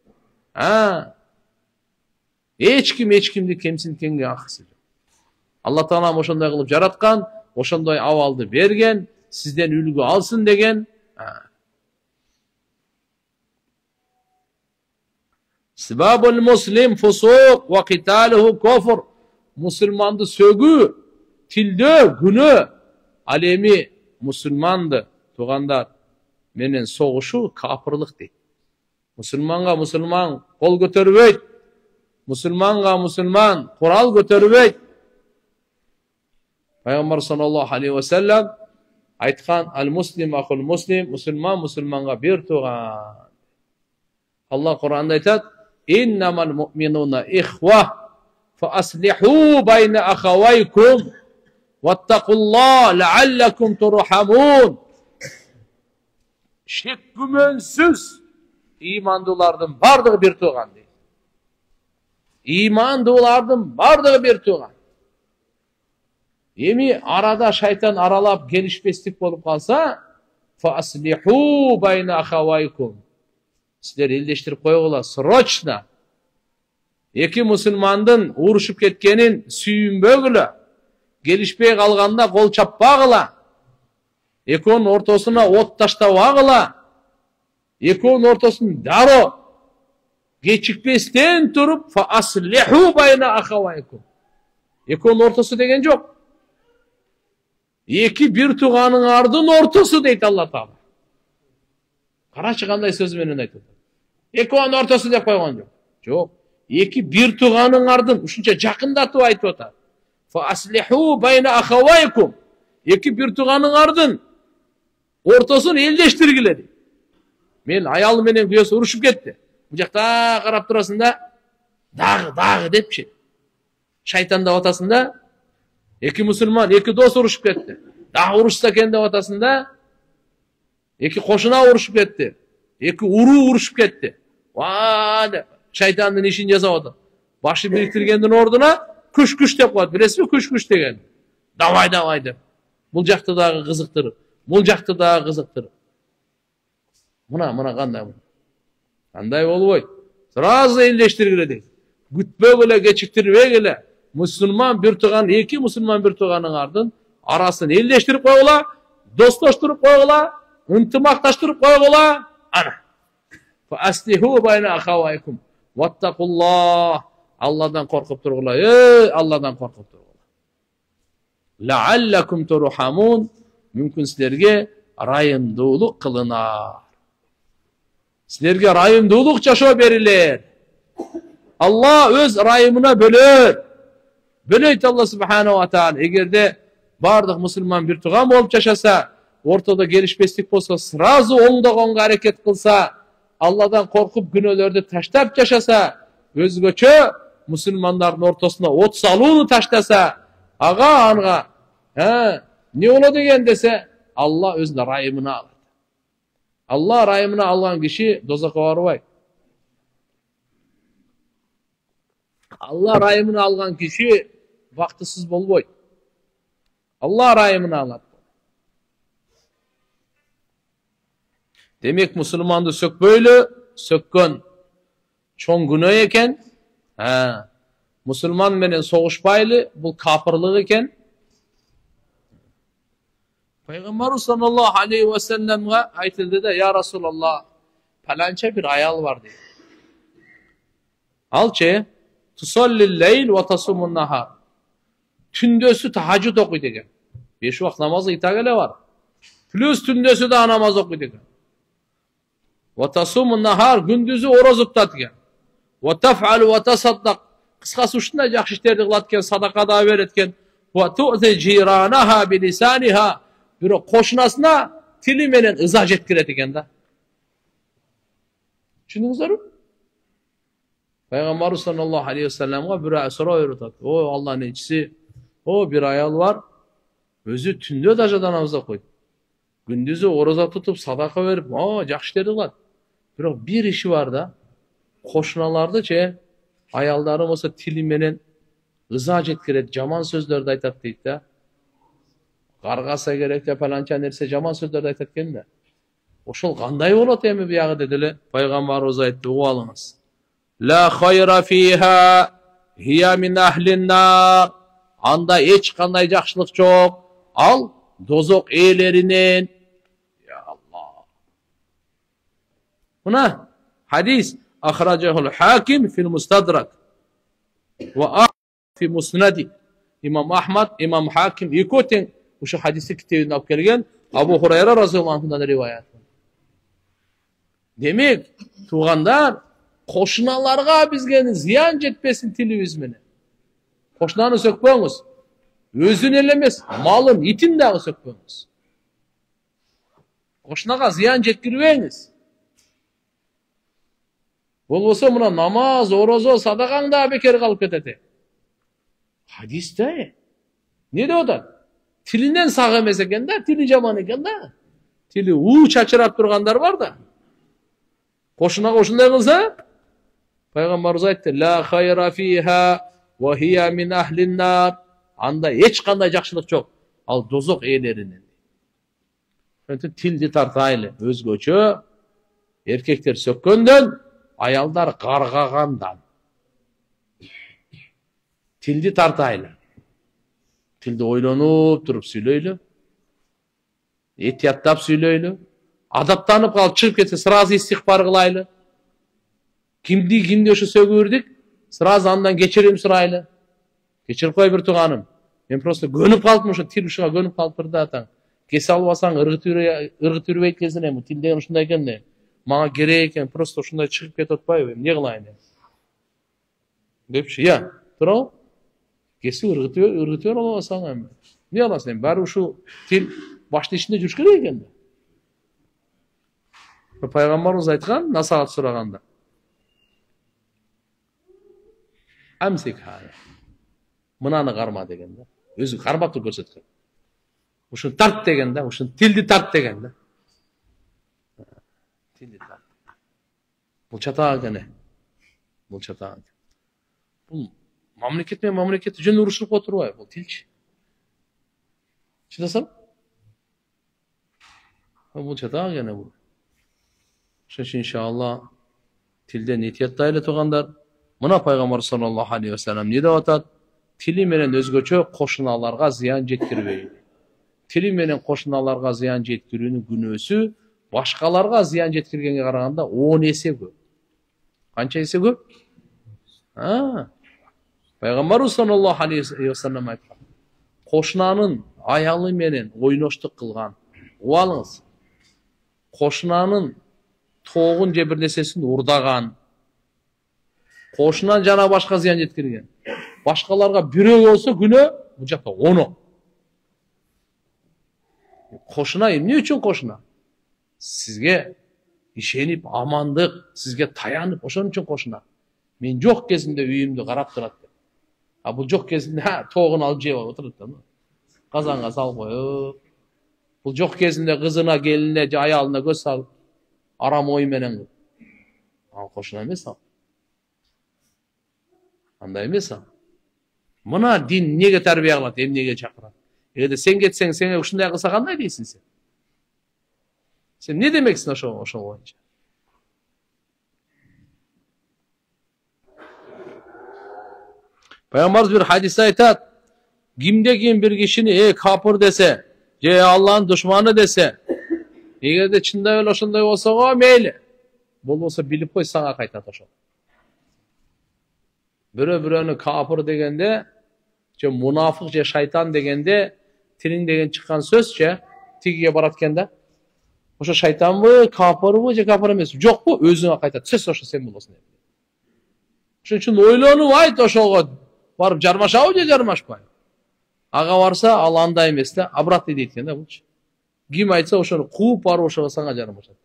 A: Hiç kimdi kemsintkenge akысы жок. Allah Taala oşonday kılıp jaratkan, oşonday avaldı bergen, sizden үлgü alsın degen. Sibabul muslim fusuk ve qitaluhu kufr. Musulmandı sögü, tilde günü. Alemi musulmandı. Tuğandar menen soğuşu kapırlık deydi. Musulmanga musulman kol götürübeyt. Musulmanga musulman kural götürübeyt. Peygamber sallallahu aleyhi ve sellem aytkan al muslim akul muslim, musulman musulmanga bir tuğan. Allah Kur'an'da aytat innamal mu'minuna ihva fa aslihu bayna akhawaykum vattaqullaha la'allakum turhamun. Şek gümönsüz imandılardan bardığı bir tuğan deydi. İmandılardan bardığı bir tuğan. Emi arada şeytan aralap gelişpeslik bolup kalsa fa aslihu bayna akhawaykum. Sizler eldeştirip koygola sroçna. Eki musulmandın uğruşup ketkenin sүйünbөгүlө. Gelişpey kalganda kol çapпагыла. Ekonun ortasına ot taştabagыла. Ekonun ortasını daro geçikpestен turup fa aslihu bayna akhawaykum. Ekonun ortası degen jok. Eki bir tuğanın ardın ortası deydi Allah Taala. Karaçı kanday söz menen aytып. Ekonun ortası dep koygon jok. Jok. Eki bir tuğanın ardın uşunça jakındatıp aytып atar. Fa aslihu bayna akhawaykum. Eki bir tuğanın ardın ortasını eldeştirgiledi. Men ayal menen kuyası uruşup ketti. Bu jakta karap turasında dagı depçi. Şaytan da otasında eki musulman, eki dost uruşup ketti. Dagı uruşsa kendi otasında eki koşuna uruşup ketti. Eki uru uruşup ketti. Vade şaytandın işin jasap. Başı biriktirgendin orduna kuş dep koydu. Bilesizmi kuş degen. Davay dep. Bul jakты dagı kızıktırıp. Muna kanday bu. Kanday bolboyt. Sразу elleştirgiledi. Gütbөгүлө geçiktirбегиле. Musulman bir tuğan, eki musulman bir tuğanın ardın arasını elleştirip koygola, dostlaştırıp koygola, ıntımaktaştırıp koygola. Ana. Fa aslihu bayna akhawaykum. Vattaqullah. Allah'dan korkup turgola. Allah'dan korkup turgola. La'allakum turhamun. Mümkün sizlerge rayımdуулuk kılınar. Sizlerge rayımdуулuk jaşоо beriler. Allah öz rayımına bölür. Böleyt Allah subhanahu wa ta'ala. Egerde bardık musulman bir tuğan bolup jaşasa, ortada gelişpeslik bolsa, sразу oňda hareket kılsa, Allah'dan korkup günölörde taştap jaşasa, özgöçö musulmanların ortasına ot saluunu taştasa, anğa, ne ola degen dese, Allah özüne rayımını alır. Allah rayımını algan kişi dozaka barбайт. Allah rayımını algan kişi vaktısız bolboyt. Allah rayımını alat. Demek musulmandı sökböylü, sökkön çoň günö eken. Musulman menen soğuşpaylı, bul kapırlık eken. Peygamber sallallahu aleyhi ve sellem'e aytıldı da ya Resulallah falanca bir ayal var diye. Alçı tusallil leyl ve tasumun nahar. Tündösü tahajjud okuydu eken. 5 vakt namazı itagele var. Plus tündösü de namaz okuydu eken. Ve tasumun nahar gündüzü oroz tutat eken. Ve tef'al ve tasaddaq Кыскасы ушундай жакшы иштерди кылат экен, садака да берет экен. Ва ту'зи жиранаха билисаниха. Бирок кошунасына тили менен ыза жеткирет экен да. Түшүндүңүздөрбү? Пайгамбарыбыз саллаллаху алейхи вассаламга бирөө суроо берип атат. О, Аллахтын элчиси, о, бир аял бар, өзү түндө даже намаз окуйт. Күндүзү ораза тутуп, садака берип, жакшы иштерди кылат. Бирок бир иши бар да, кошуналарды аялдары болсо тили менен ыза жеткирет, жаман сөздөрдү айтат дейт да. Каргаса керек деп паланча нерсе жаман сөздөрдү айтат экен да. Ошол кандай болот эми биягы деди эле пайгамбарыбыз айтты, угуп алыңыз. Ла хайра фиха хия мин ахлин нар. Анда эч кандай жакшылык жок. Ал дозок ээлеринен. Я Аллах. Мына хадис ахраджахул хаким фил мустадрак ва фи муснади. Имам Ахмад, имам Хаким экөө ушу хадисти китебинде алып келген. Абу Хурайра разияллаху анхудан риваят. Демек, туугандар, кошуналарга бизге зыян жетпесин тилибиз менен. Кошунаны сөкпөңүз. Өзүн эле эмес, малын, итин дагы сөкпөңүз. Кошунага зыян жеткирбеңиз. Болбосо мына намаз, орозо, садакаң да бекер калып кетет. Хадисте не деп атат? Тилинен сак эмес экен да, тили жаман экен да. Тили чачырап тургандар бар да. Кошунага ушундай кылса, пайгамбарыбыз айтты: "Ла хайра фиха ва хия мин ахлин нар." Анда эч кандай жакшылык жок. Ал дозок ээлеринен. Тилди тартайлы, өзгөчө эркектер сөккөндөн, аялдар каргагандан. Тилди тартайлы. Тилди ойлонуп туруп сүйлөйлү. Этияттап сүйлөйлү. Адаптанып калып чыгып кетсе, сразу истихбар кылайлы. Кимди ушу сөгүрдүк, сразу андан кечирим сурайлы. Кечирип кой бир тууганым. Мен просто көнүп калдым, ушу тил ушуга көнүп калыптыр да атаң. Кесе албасаң ыргыт үрбөйт кезине, тил деген ушундай экен де. Мага керек экен, просто ушундай чыгып кетип атпайбы? Эмне кылайын депчи, я, туурабы? Кесип ыргытып бер албасаң эми. Эмне кыласың эми? Баары ушу тил баштын ичинде жүрүш керек экен да. Пайгамбарыбыз айткан, насаат сураганда. Амсик хая. Мынаны карма деген да. Өзү кармап туруп көрсөткөн. Ушуну тарт деген да, ушуну тилди тарт деген да. Тилди тарт. Бул чатак экен. Бул чатак. Бул мамлекет менен мамлекет жөн урушуп отурбайбы? Бул тилчи. Чыдасам? Бул чатак экен бул. Ошон үчүн иншалла тилден этияттайлы туугандар. Мына пайгамбар саллаллаху алейхи вассалам не деп атат? Тили менен өзгөчө кошуналарга зыян жеткирбейли. Тили менен кошуналарга зыян жеткирүүнүн күнөөсү башкаларга зыян жеткиргенге караганда 10 эсе көп. Канча эсе көп? Пайгамбар саллаллаху алейхи вассалам айткан. Кошунанын аялы менен ойноштук кылган. Уалыңыз. Кошунанын тоогун же бир нерсесин урдаган. Кошунан жана башка зыян жеткирген. Башкаларга бирөө болсо күнөө, бул жакта 10. Кошуна эмне үчүн кошуна? Сизге ишенип, амандык, сизге таянып, ошон үчүн кошуна. Мен жок кезинде үйүмдү карап турат. А бул жок кезинде тоогун алып жеп отурат да. Казанга салып коюп. Бул жок кезинде кызына, келине же аялына көз салып, арам ой менен. Ал кошуна эмес ал. Андай эмес ал. Мына дин эмнеге тарбия кылат, эмнеге чакырат? Эгерде сен кетсең, сеңе ушундай кылса кандай дейсиң сен? Сен не демексиң ошол боюнча? Пайгамбарыбыз бир хадисте айтат: кимде ким бир кишини капыр десе, же Аллахтын душманы десе, эгерде чындап эле ошондой болсо го мейли. Болбосо билип кой, сага кайтат ошол. Бирөө-бирөөнү капыр дегенде, же мунафык же шайтан дегенде, тилиңден чыккан сөз же тигиге барат экен да. Ошо шайтанбы, капырбы же капыр эмеспи? Жокпу, өзүңө кайтат. Сөз ошо сен болосуң деп. Ошон үчүн ойлонуп айт, ошого барып жармашабы же жармашпайбы. Ага барса ал андай эмес да, обратный дейт экен да булчу. Ким айтса ошону кууп барып ошого сага жармашат.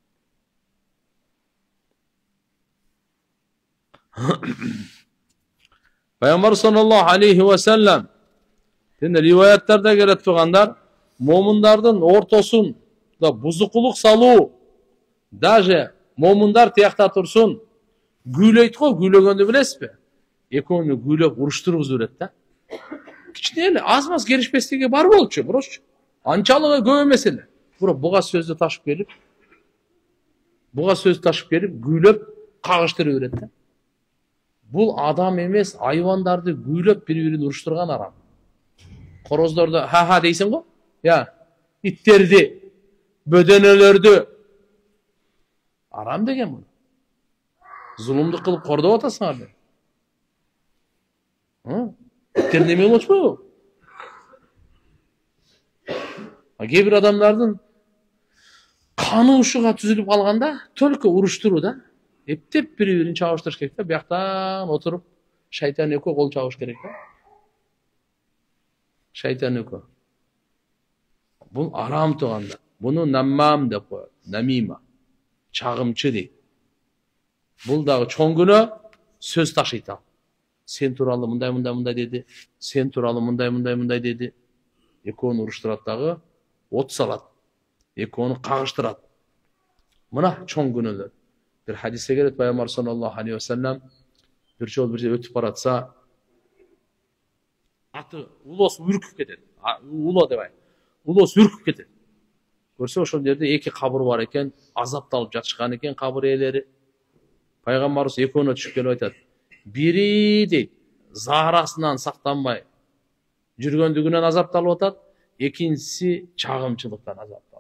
A: Пайгамбар саллаллаху алейхи ва саллям риваяттарда келет тургандар, момундардын ортосунда бузукулук салуу, даже момундар тиякта турсун, гүйлөйт го, гүйлөгөндү билесизби? Экөөнү гүйлөп уруштургузуп берет да. Кичине эле аз-маз келишпестиги бар болчу, бироччу. Анчалыгы көп эмес эле. Бирок буга сөздү ташып келип, гүйлөп кагыштырып берет да. Бул адам эмес, айвандарды гүйлөп бири-бирин уруштурган арам. Короздорду ха-ха дейсиң го? Я, иттерди, бөдөнөлөрдү арам деген бул. Зулумду кылып кордоп атасыңар бе? Иттер неме болуп атпайбы? Кээ бир адамдардын каны ушуга түзүлүп калганда, только уруштуруу да. Эптеп бири-бирин чабыштырыш керек да. Бияктан отуруп, шайтан экөө кол чабыш керек да. Шайтан экөө. Бул арам туганда. Буну наммам деп коет. Намима. Чагымчы дейт. Бул дагы чоң күнөө, сөз ташыйт ал. Сен тууралуу мындай деди, сен тууралуу мындай деди. Экөөнү уруштурат дагы, от салат. Экөөнү кагыштырат. Мына чоң күнөөлөр. Bir hadise gelip Peygamber sallallahu aleyhi ve sellem bir жол bir ötüp baratsa atı ulos ürküp ketedi. Ulo debay. Ulos ürküp ketedi. Görse ошол жерде эки кабыр бар экен, азапталып жатышкан экен кабыр ээлери. Пайгамбарыбыз экөөнө түшүп келип айтат. Бири дейт, заарасынан сактанбай жүргөндүгүнөн азапталып атат, экинчиси чагымчылыктан азапталып.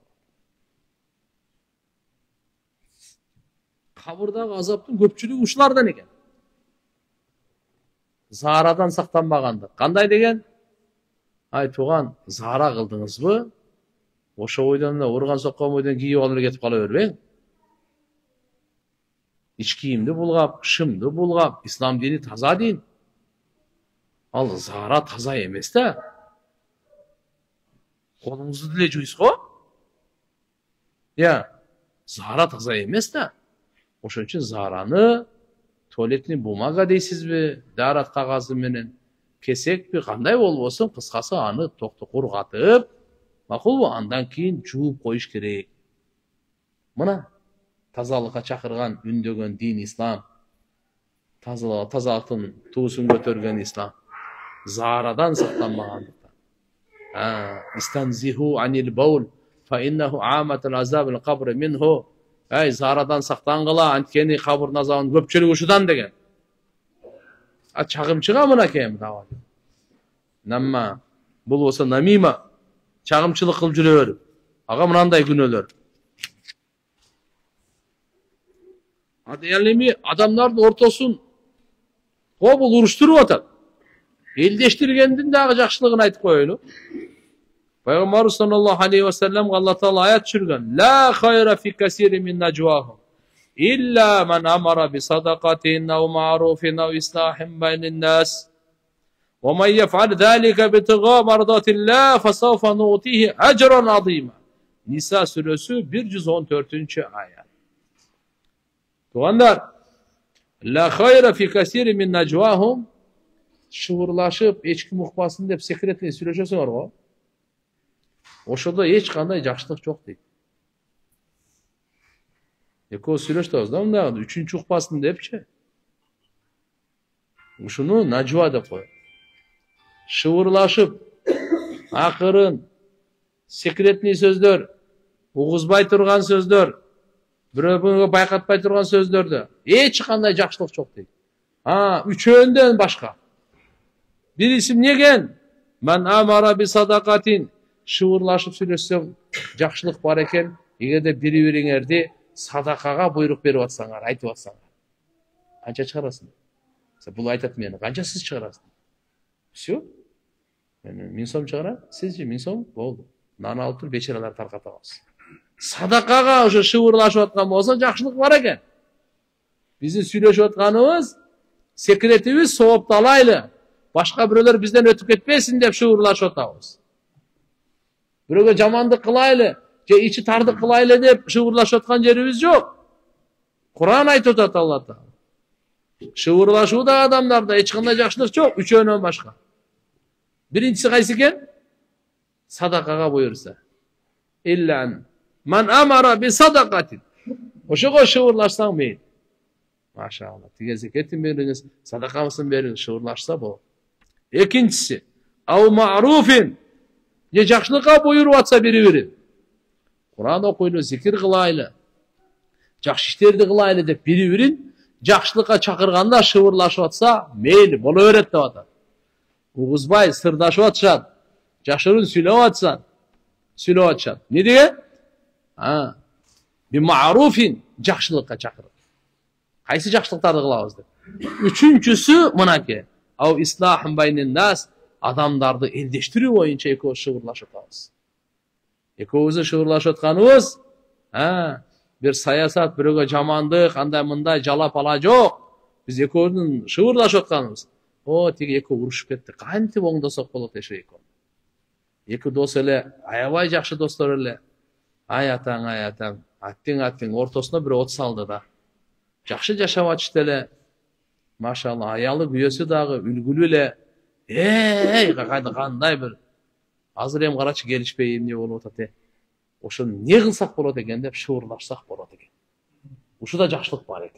A: Кабырдагы азаптын көпчүлүгү ушулардан экен. Заарадан сактанбагандык. Кандай деген? Ай туган, заара кылдыңызбы? Ошо бойдон эле урган соккон бойдон кийип алып кетип кала бербең. Ич кийимди булгап, шымды булгап, ислам дини таза дин. Ал заара таза эмес да. Колуңузду деле жуйсуз го? Я, заара таза эмес да. Ошон үчүн заараны туалетный бумага дейсизби, дарат кагазы менен кесекпи, кандай болбосун, кыскасы аны кургатып, макулбу, андан кийин жууп коюш керек. Мына тазалыкка чакырган, үндөгөн дин ислам. Тазалыктын туусун көтөргөн ислам. Заарадан сактанбагандыктан. Истанзиху анил баул фа иннаху аматул азабил кабр минху. Ай, заарадан сактангыла, анткени кабырдын азабынын көпчүлүгү ушудан деген. Чагымчыга мынакей дава. Намма бул болсо намима, чагымчылык кылып жүрө берип. Ага мынандай күнөөлөр. Адыялеми адамдардын ортосун кобул уруштуруп атат. Элдештиргендин дагы жакшылыгын айтып коелу. Пайгамбар sallallahu aleyhi ve sellem Allah Taala ayet çürgen. La hayra fi kasirin min najwahum illa men amara bi sadaqatin ev ma'rufin ev islahin beynin nas. Ve men yef'al zalika bitiga mardatillah fasawfa nu'tihi ecran azima. Nisa suresi 114. ayet. Tuğanlar, la hayra fi kasirin min najwahum, şuurlaşıp eçki muhbasın dep sekretli süreçösüңөр go. Ошодо эч кандай жакшылык жок дейт. Экөө сүйлөштүбүз да мында 3-чү укпасын депчи. Ушуну нажва деп коет. Шыбырлашып, акырын, секретный сөздөр, угузбай турган сөздөр, бирөөгө байкатпай турган сөздөрдө эч кандай жакшылык жок дейт. Үчөөндөн башка. Бириси эмнеген? Мен амара би садакатин. Шыбырлашып сүйлөшсөң, жакшылык бар экен. Эгерде бири-бириңерди садакага буйрук берип атсаңар, айтып атсаңар. Канча чыгарасың? Бул айтат мени, канча сиз чыгарасың? Всё? 1000 сом чыгарам, сизчи 1000 сом болду. Нан алып туруп бечаралар таркатабыз. Садакага ошо шыбырлашып аткан болсо жакшылык бар экен. Биздин сүйлөшүп атканыбыз секретибиз соопту алайлы, башка бирөөлөр бизден өтүп кетпесин деп шыбырлашып атабыз. Бирөөгө жамандык кылайлы же ичи тардык кылайлы деп шыбырлашып аткан жерибиз жок. Кур'ан айтып атат Алла Таала. Шыбырлашууда адамдарда эч кандай жакшылык жок, үчөөнөн башка. Биринчиси кайсы экен? Садакага буйрса. Иллан ман амара би садакатин. Ошого шыбырлашсаң мейли. Машалла. Тиге зекетин бериңиз, садакасын бериңиз, шыбырлашса болот. Экинчиси ау маруфин. Же жакшылыкка буйруп атса бири-бири. Кур'ан окуйлу, зикир кылайлы, жакшы иштерди кылайлы деп бири-бирин жакшылыкка чакырганда шыбырлашып атса, мейли, боло берет деп атат. Угузбай сырдашып атышат, жашырын сүйлөп атышат. Не деген? Би маруфин, жакшылыкка чакырып. Кайсы жакшылыктарды кылабыз деп. Үчүнчүсү мынаке. Ау ислахын байнен нас, адамдарды элдештирүү боюнча экөөбүз шыбырлашып атабыз. Экөөбүз шыбырлашып атканыбыз, бир саясат, бирөөгө жамандык, андай мындай жалап ала жок. Биз экөөбүздүн шыбырлашып атканыбыз. Тиги экөө урушуп кетти. Кантип оңдосок болот эше экөө. Эки дос эле, аябай жакшы достор эле. Ай атаң, аттың ортосуна бирөө от салды да. Жакшы жашап атышты эле. Машалла, аялы күйөөсү дагы үлгүлүү эле. Кандай бир азыр эми карачы келишпей эмне болуп атат. Ошону эмне кылсак болот экен деп шыбырлашсак болот экен. Ушуда жакшылык бар экен.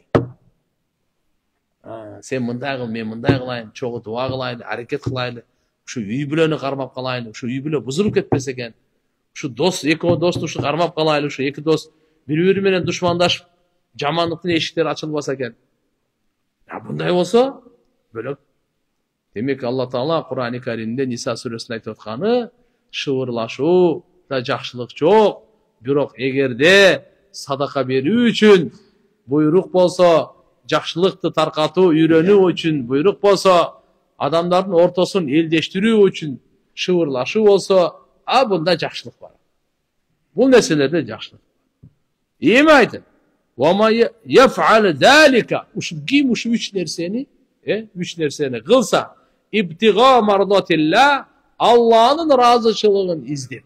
A: Сен мындай кыл, мен мындай кылайын, чогуу дуа кылайлы, аракет кылайлы. Ушу үй бүлөнү кармап калайлы, ушу үй бүлө бузулуп кетпес экен. Ушу дос, экөө досту ушу кармап калайлы, ушу эки дос бири-бири менен душмандашып, жамандыктын эшиктери ачылбаса экен. Мындай болсо, бөлөк. Демек Алла Таала Кур'ан-ы Каримде Ниса сүрөсүндө айтып атканы, шыбырлашууда жакшылык жок, бирок эгерде садака берүү үчүн буйрук болсо, жакшылыкты таркатуу, үйрөнүү үчүн буйрук болсо, адамдардын ортосун элдештирүү үчүн шыбырлашуу болсо, бунда жакшылык бар. Бул нерселерде жакшылык. Эми айтып, "Вама яф'ал залика", ушу ким ушу үч нерсени кылса, ибтига мардатилла, Алланын ыраазычылыгын издеп.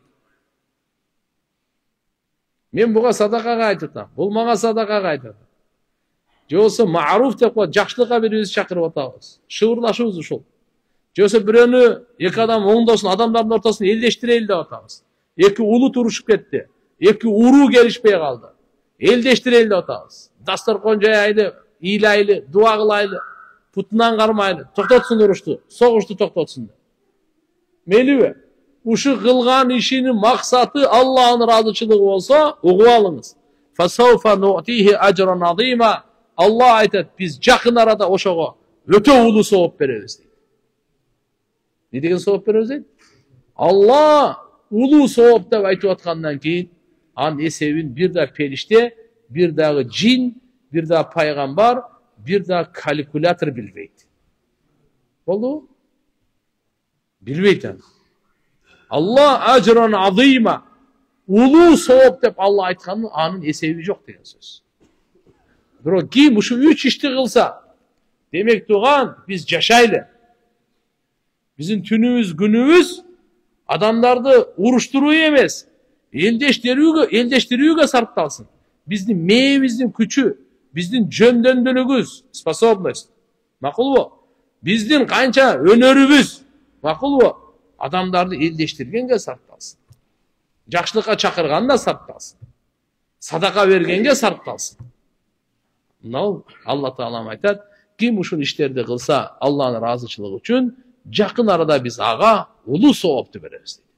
A: Мен буга садакага айтып атам, бул мага садакага айтып атат. Же болсо маруф деп коет, жакшылыкка бирибизди чакырып атабыз. Шыбырлашуубуз ушул. Же болсо бирөөнү эки адам оңдосун, адамдардын ортосун элдештирели деп атабыз. Эки улут урушуп кетти. Эки уруу келишпей калды. Элдештирели деп атабыз. Дасторкон жаяйлы, ыйлайлы, дуа кылайлы, путунан кармайлы, токтотсун урушту, согушту токтотсун деп. Мейлиби? Ушу кылган ишинин максаты Алланын ыраазычылыгы болсо, угуп алыңыз. Фасауфа ну'тихи ажран азима. Алла айтат, биз жакын арада ошого өтө улуу сооп беребиз дейт. Не деген сооп беребиз дейт? Алла улуу сооп деп айтып аткандан кийин, анын эсебин бир да периште, бир дагы жин, бир да пайгамбар, бир да калькулятор билбейт. Болдубу? Билбейт аны. Алла ажран азима. Улуу сооп деп Алла айтканы анын эсеби жок деген сөз. Бирок ким ушу үч ишти кылса, демек туган биз жашайлы. Биздин түнүбүз, күнүбүз адамдарды уруштуруу эмес, элдештирүүгө сарпталсын. Биздин мээбиздин күчү, биздин жөндөмдүүлүгүбүз, способность, макулбу? Биздин канча өнөрүбүз, макулбу? Адамдарды элдештиргенге сарпталсын. Жакшылыкка чакырганда сарпталсын. Садака бергенге сарпталсын. Мынау Алла Таала айтат, ким ушул иштерди кылса, Алланын ыраазычылыгы үчүн жакын арада биз ага улуу соопту беребиз дейт.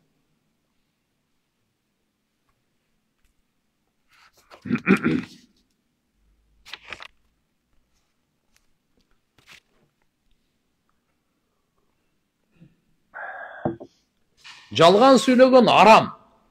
A: Жалган сүйлөгөн арам.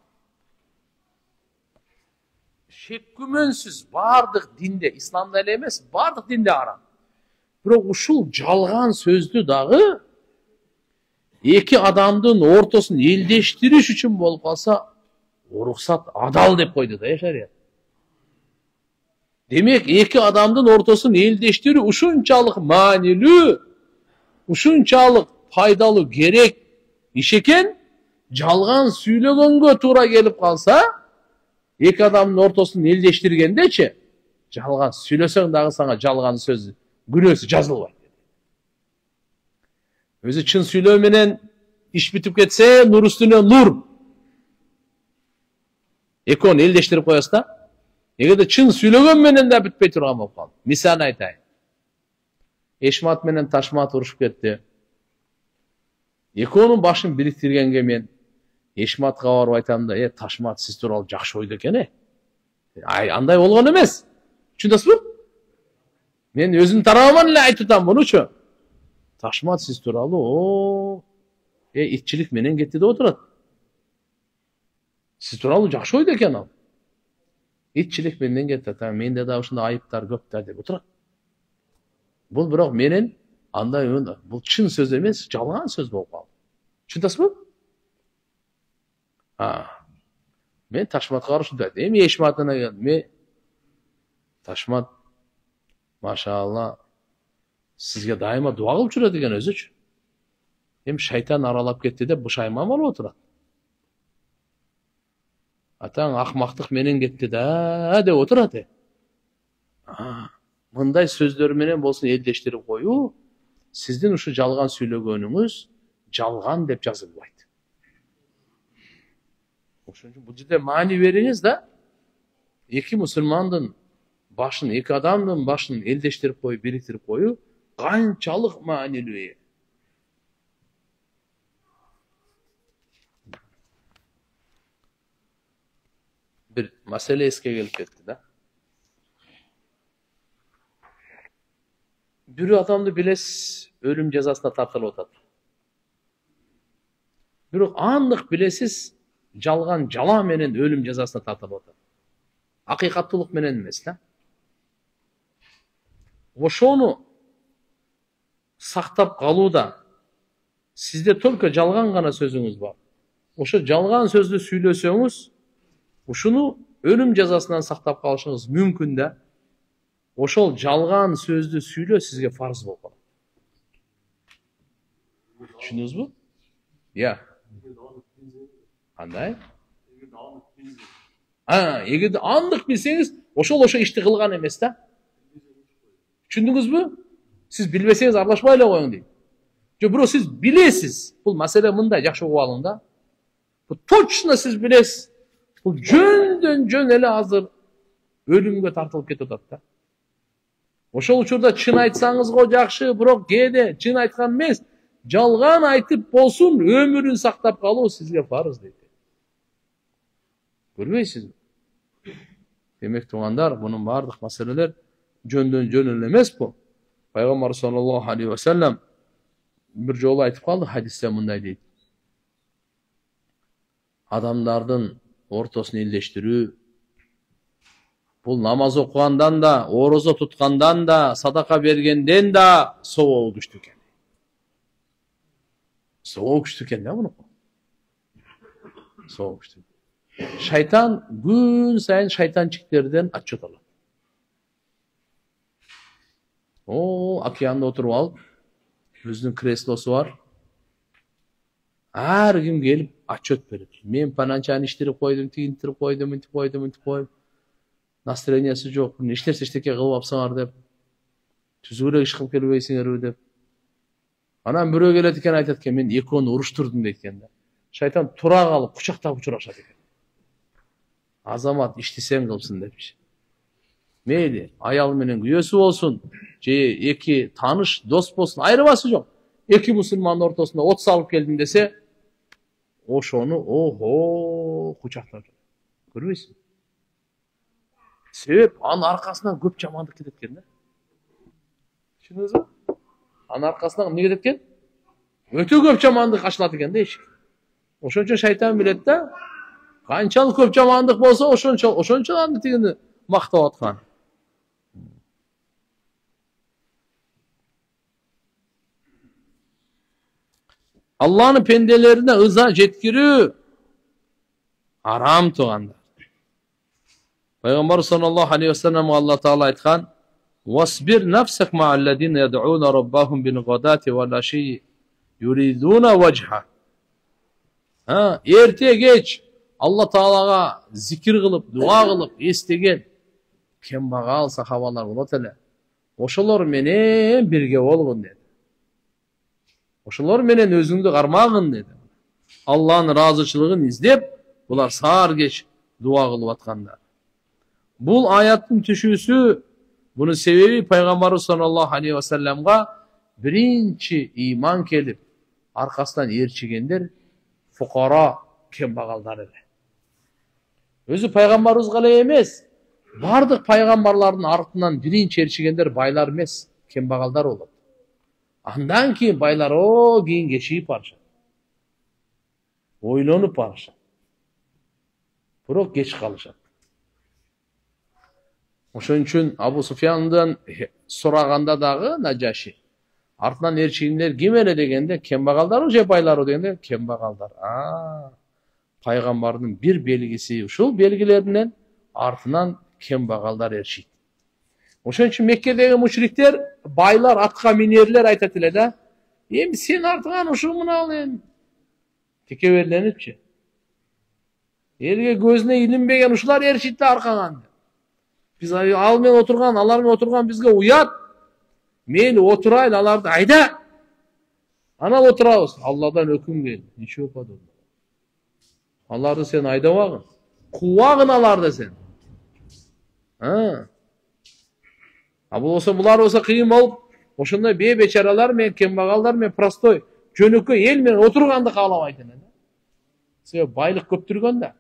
A: Шек күмөнсүз бардык динде, исламда эле эмес, бардык динде арам. Бирок ушул жалган сөздү дагы эки адамдын ортосун элдештириш үчүн болуп калса, уруксат адал деп койду да шарият. Demek iki adamdın ortasını eldeştiri uşunçalık manilü, uşunçalık faydalı gerek iş eken, жалған süylөгөнгө тура келip kalsa, iki adamın ortasını eldeştirgendeçi, жалған süylösöň dagı sana жалған söz, günösü жазылбайт. Özü çın süylөө menen iş bitip ketse, nur üstüne nur. Ekon eldeştirip koyasın da, egerde çın süylөгөн menen de bitpey turgan bolup kaldı. Misal aytayın. Eşmat menen Taşmat uruşup ketti. Ekonun başын biriktirgenге men Eşmatка барып айтам да, Taşmat siz тууралуу жакшы ойдо экен, андай болгон эмес. Түшүндүңүзбү? Мен өзүм тарабыман эле айтып атам мунучу. Taşmat siz тууралуу, итчилик менен кетти деп отурат. Siz тууралуу жакшы ойдо экен ал. İtçilik menden ketти, менде да ушундай айыптар көп да деп отурат. Бул бирок менен андай бул чын сөз эмес, жалган сөз болуп калды. Түшүндүңүзбү? Мен Taşmatка каршы айтам. Эми Eşmatына келдим. Taşmat машалла сизге дайыма дуа кылып жүрөт экен өзүчү. Эми шайтан аралап кетти деп бушайман болуп отурат. Атаң акмактык менен кетти да деп отурат. Мындай сөздөр менен болсун элдештирип коюу, сиздин ушу жалган сүйлөгөнүңүз жалган деп жазылбайт. Ошон үчүн бул жерде маани бериңиз да, эки мусулмандын башын, эки адамдын башын элдештирип коюп, бириктирип коюу канчалык маанилүү. Bir mesele eskiye gelip etti de. Bir adamdı biles ölüm cezasına tartılıp otadı. Bir anlık bilesiz жалган жала менен ölüm cezasına tartılıp otadı. Hakikatlılık менен emес da. Ошону сактап калууда сизде только жалган гана сөзүңүз бар. Ошо жалган сөздү сүйлөсөңүз, ушуну ölüm жазасынан сактап калышыңыз мүмкүн да. Ошол жалган сөздү сүйлөө сизге фарз болуп калат. Түшүндүңүзбү? Кандай? Эгерде андык билсеңиз, ошол ишти кылган эмес да. Түшүндүңүзбү? Сиз билбесеңиз аралашпай эле коюң дейт. Бирок сиз билесиз. Бул маселе мындай, жакшы угуп алың да. Бул точно сиз билесиз. Бул жөндөн жөн эле азыр өлүмгө тартылып кетип атат да. Ошол учурда чын айтсаңызго жакшы, бирок кээде чын айткан эмес, жалган айтып болсун, өмүрүн сактап калуу сизге фарыз дейт. Көрбөйсүзбү? Демек туугандар, бунун бардык маселелер жөндөн жөн эле эмес бу. Пайгамбар саллаллаху алейхи ва саллям bir жолу айтып калды, хадисте мындай дейт. Адамдардын ортосын элдештирүү, бул намаз окугандан да, орозо туткандан да, садака бергенден да сообу күчтүү экен. Сообу күчтүү экен да муну. Сообу күчтүү. Шайтан күн сайын шайтанчиктерден отчет алат. Океанда отуруп алып, өзүнүн креслосу бар. Ар ким келип отчет берет. Мен пананчаны иштирип койдум, тигинтирип койдум, мынтип койдум. Настроениясы жок, эчнерсе эчтеке кылып апсаңар деп. Түзүүрөөк иш кылып келбейсиңерби деп. Анан бирөө келет экен, айтат экен, мен экөөнү уруштурдум дейт экен да. Шайтан тура калып кучактап учурашат экен. Азамат ишти сен кылсын депчи. Мейли, аял менен күйөөсү болсун, же эки тааныш, дос болсун, айырмасы жок. Эки мусулмандын ортосунда от салып келдим десе, ошону кучактап жатат. Көрбөйсүңбү? Себеп анын аркасынан көп жамандык кетет экен да. Түшүндүңүзбү? Анын аркасынан эмне кетет экен? Өтө көп жамандык ачылат экен да эшик. Ошон үчүн шайтан билет да, канчалык көп жамандык болсо, ошончо аны тигини мактап аткан. Allah'ın pendelerine ıza jetkirүү арам туугандар. Пайғамбар саллаллаху алейхи вассаламға Алла Тағала айтқан: "Васбир нафсак ма'алладина яд'уна раббахум бил гадати вал аши юридуна вajha." Ерте кеч Алла Тағалаға зикір қылып, дуа қылып, естеген кембағал сахабалар болады әле. Ошолор менен бирге болгон деді. Ошолор менен өзүңдү кармагын деді. Алланын разычылыгын издеп, булар саар кеч дуа кылып аткандар. Бул аяттын түшүүсү, бунун себеби Пайгамбар саллаллаху алейхи вассаламга биринчи иман келип, аркасынан ээрчигендер фукара, кембагалдар эле. Өзү пайгамбарыбызга эле эмес, бардык пайгамбарлардын артынан биринчи ээрчигендер байлар эмес, кембагалдар болот. Андан кийин байлар кийин кечигип барышат. Ойлонуп барышат. Бирок кеч калышат. Ошон үчүн Абу Суфьяндан сураганда дагы Нажаши артынан ээрчигендер ким эле дегенде, кембагалдар же байлар дегенде, кембагалдар. Пайгамбардын бир белгиси ушул белгилеринен артынан кембагалдар ээрчийт. Ошон үчүн Меккедеги мушриктер, байлар, атка минерлер айтат эле да: "Эми сен артыңан ушул мына эми текеберленип элге көзүнө илинбеген ушулар ээрчийт да аркаган. Биз ал менен отурган, алар менен отурган бизге уят. Мейли отурайлы, аларды айда. Анан отурабыз. Алладан өкүм келди. Ничего подобного. Аларды сен айдабагын. Кубагын аларды сен. Булар болсо кыйын болуп, ошондой бечаралар менен, кембагалдар менен простой, жөнөкөй эл менен отурганды кааламайт эле да. Себеби байлык көптүргөн да.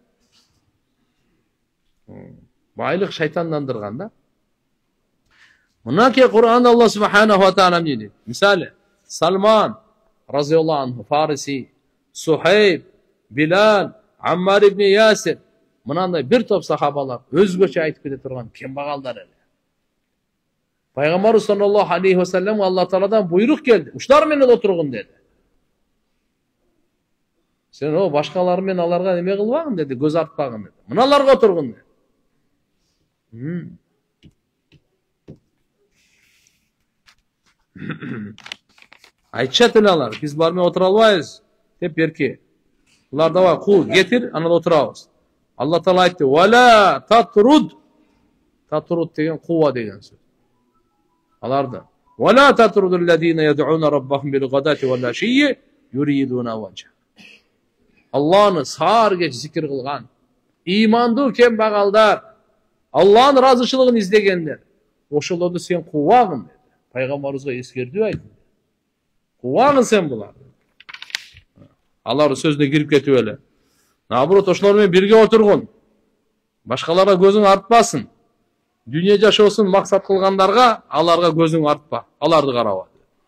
A: Байлык шайтандандырган да. Мынаке Кур'анда Алла субханаху ва таала эмне дейт? Мисалы, Салман разияллаху анху, Фариси, Сухайб, Билал, Аммар ибн Ясир, мынандай бир топ сахабалар өзгөчө айтып кете турган кембагалдар эле. Пайгамбар саллаллаху алейхи ва саллям Алла Тааладан буйрук келди. Ушулар менен отургун деди. Сен башкалар менен аларга неме кылбагын деди, көз артпагын деди. Мыналарга отургун деди. Айтышат эле алар, биз бар менен отура албайбыз деп берки. Булар давай кул кетир, анан отурабыз. Алла Таала айтты: "Вала татруд." Татруд деген кува деген сөз. Аларды. "Вала татрудул ладина яд'уна раббахум бил гадати вал аши юридуна вajha." Алланы саар кеч зикир кылган, имандуу кембагалдар, Алланын разычылыгын издегендер, ошолорду сен кубагын деди. Пайгамбарыбызга эскертүү айтты. Кубагын сен булар. Алар сөзүнө кирип кетип эле. Наоборот, ошолор менен бирге отургун. Башкаларга көзүң артпасын. Дүйнө жашоосун максат кылгандарга аларга көзүң артпа. Аларды караба.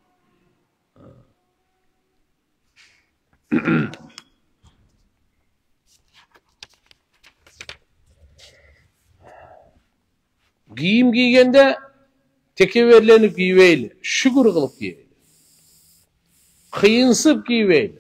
A: Кийим кийгенде текеберленип кийбейли, шүгүр кылып кийбейли. Кыйынсып кийбейли.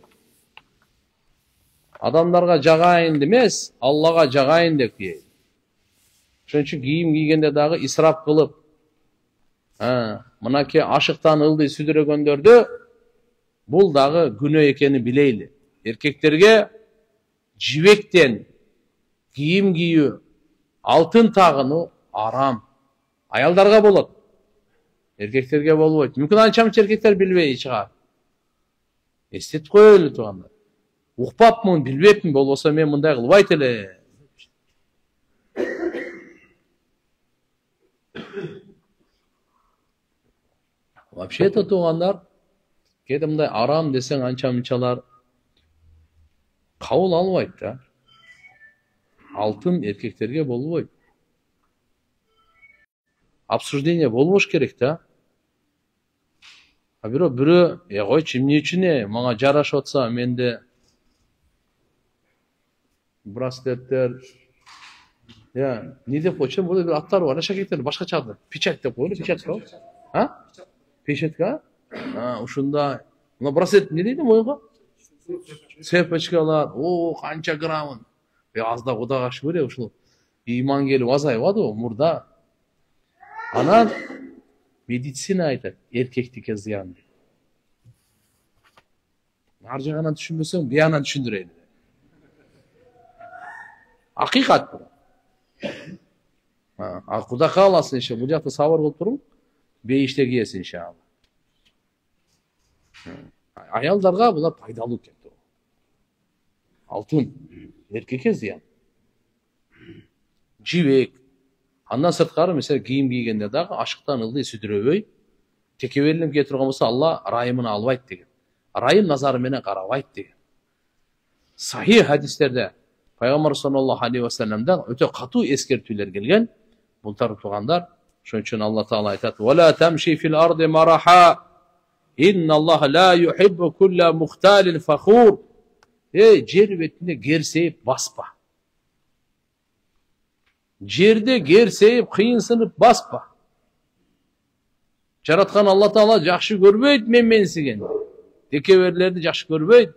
A: Адамдарга жагайын эмес, Аллага жагайын деп кийбейли. Ошон үчүн кийим кийгенде дагы исрап кылып, мынакей ашыктан ылдый сүдүрөгөндөрдү бул дагы күнөө экенин билейли. Эркектерге жибектен кийим кийүү, алтын тагынуу арам. Аялдарга болот. Эркектерге болбойт. Мүмкүн анча-мынча эркектер билбей чыгар. Эстетип коелу туугандар. Укпапмын, билбепмин, болбосо мен мындай кылбайт эле. Вообще-то туугандар, кээде мындай арам десең анча-мынчалар кабыл албайт да. Алтын эркектерге болбойт. Обсуждение болбош керек да. Бирөө, койчу, эмне үчүн мага жарашып атса, менде браслеттер, не деп койчу, бул бир аттар бар, шакектер башкача аты, печать деп коелу, печатка. Печатка? Ушунда, мына браслет не дейт моюнга? Цепочкалар, канча граммын. Азда кудага шүгүр ушул. İman gelip azayıvadı o murda. Anam meditsina aytат, erkektikке зыян. Ар жағынан түшүнбөсөң, bu yandan түшүндүрөйүн. Акыйкат бул. Кудай кааласын иши, бул жакта сабыр кылып туруң, бейиште кийесин иншалла. Аялдарга булар пайдалуу экен. Алтын, эркекке зыян. Жибек. Андан сырткары мисалы кийим кийгенде дагы ашыктан ылдый сүдүрөбөй, текеберлим кете турган болсо Алла райымын албайт деген. Райым назары менен карабайт деген. Сахих хадистерде Пайгамбар саллаллаху алейхи ва салламдан өтө катуу эскертүүлөр келген. Бултар тугандар, ошон үчүн Алла таала айтат: "Ва ла тамши фил арди мараха, инналлаха ла юхиббу кулла мухталин фахур." Жер бетинде герсейип баспа. Жерде герсейип кыйынсынып баспа. Жараткан Алла таала жакшы көрбөйт менменсиген. Текеберлерди жакшы көрбөйт.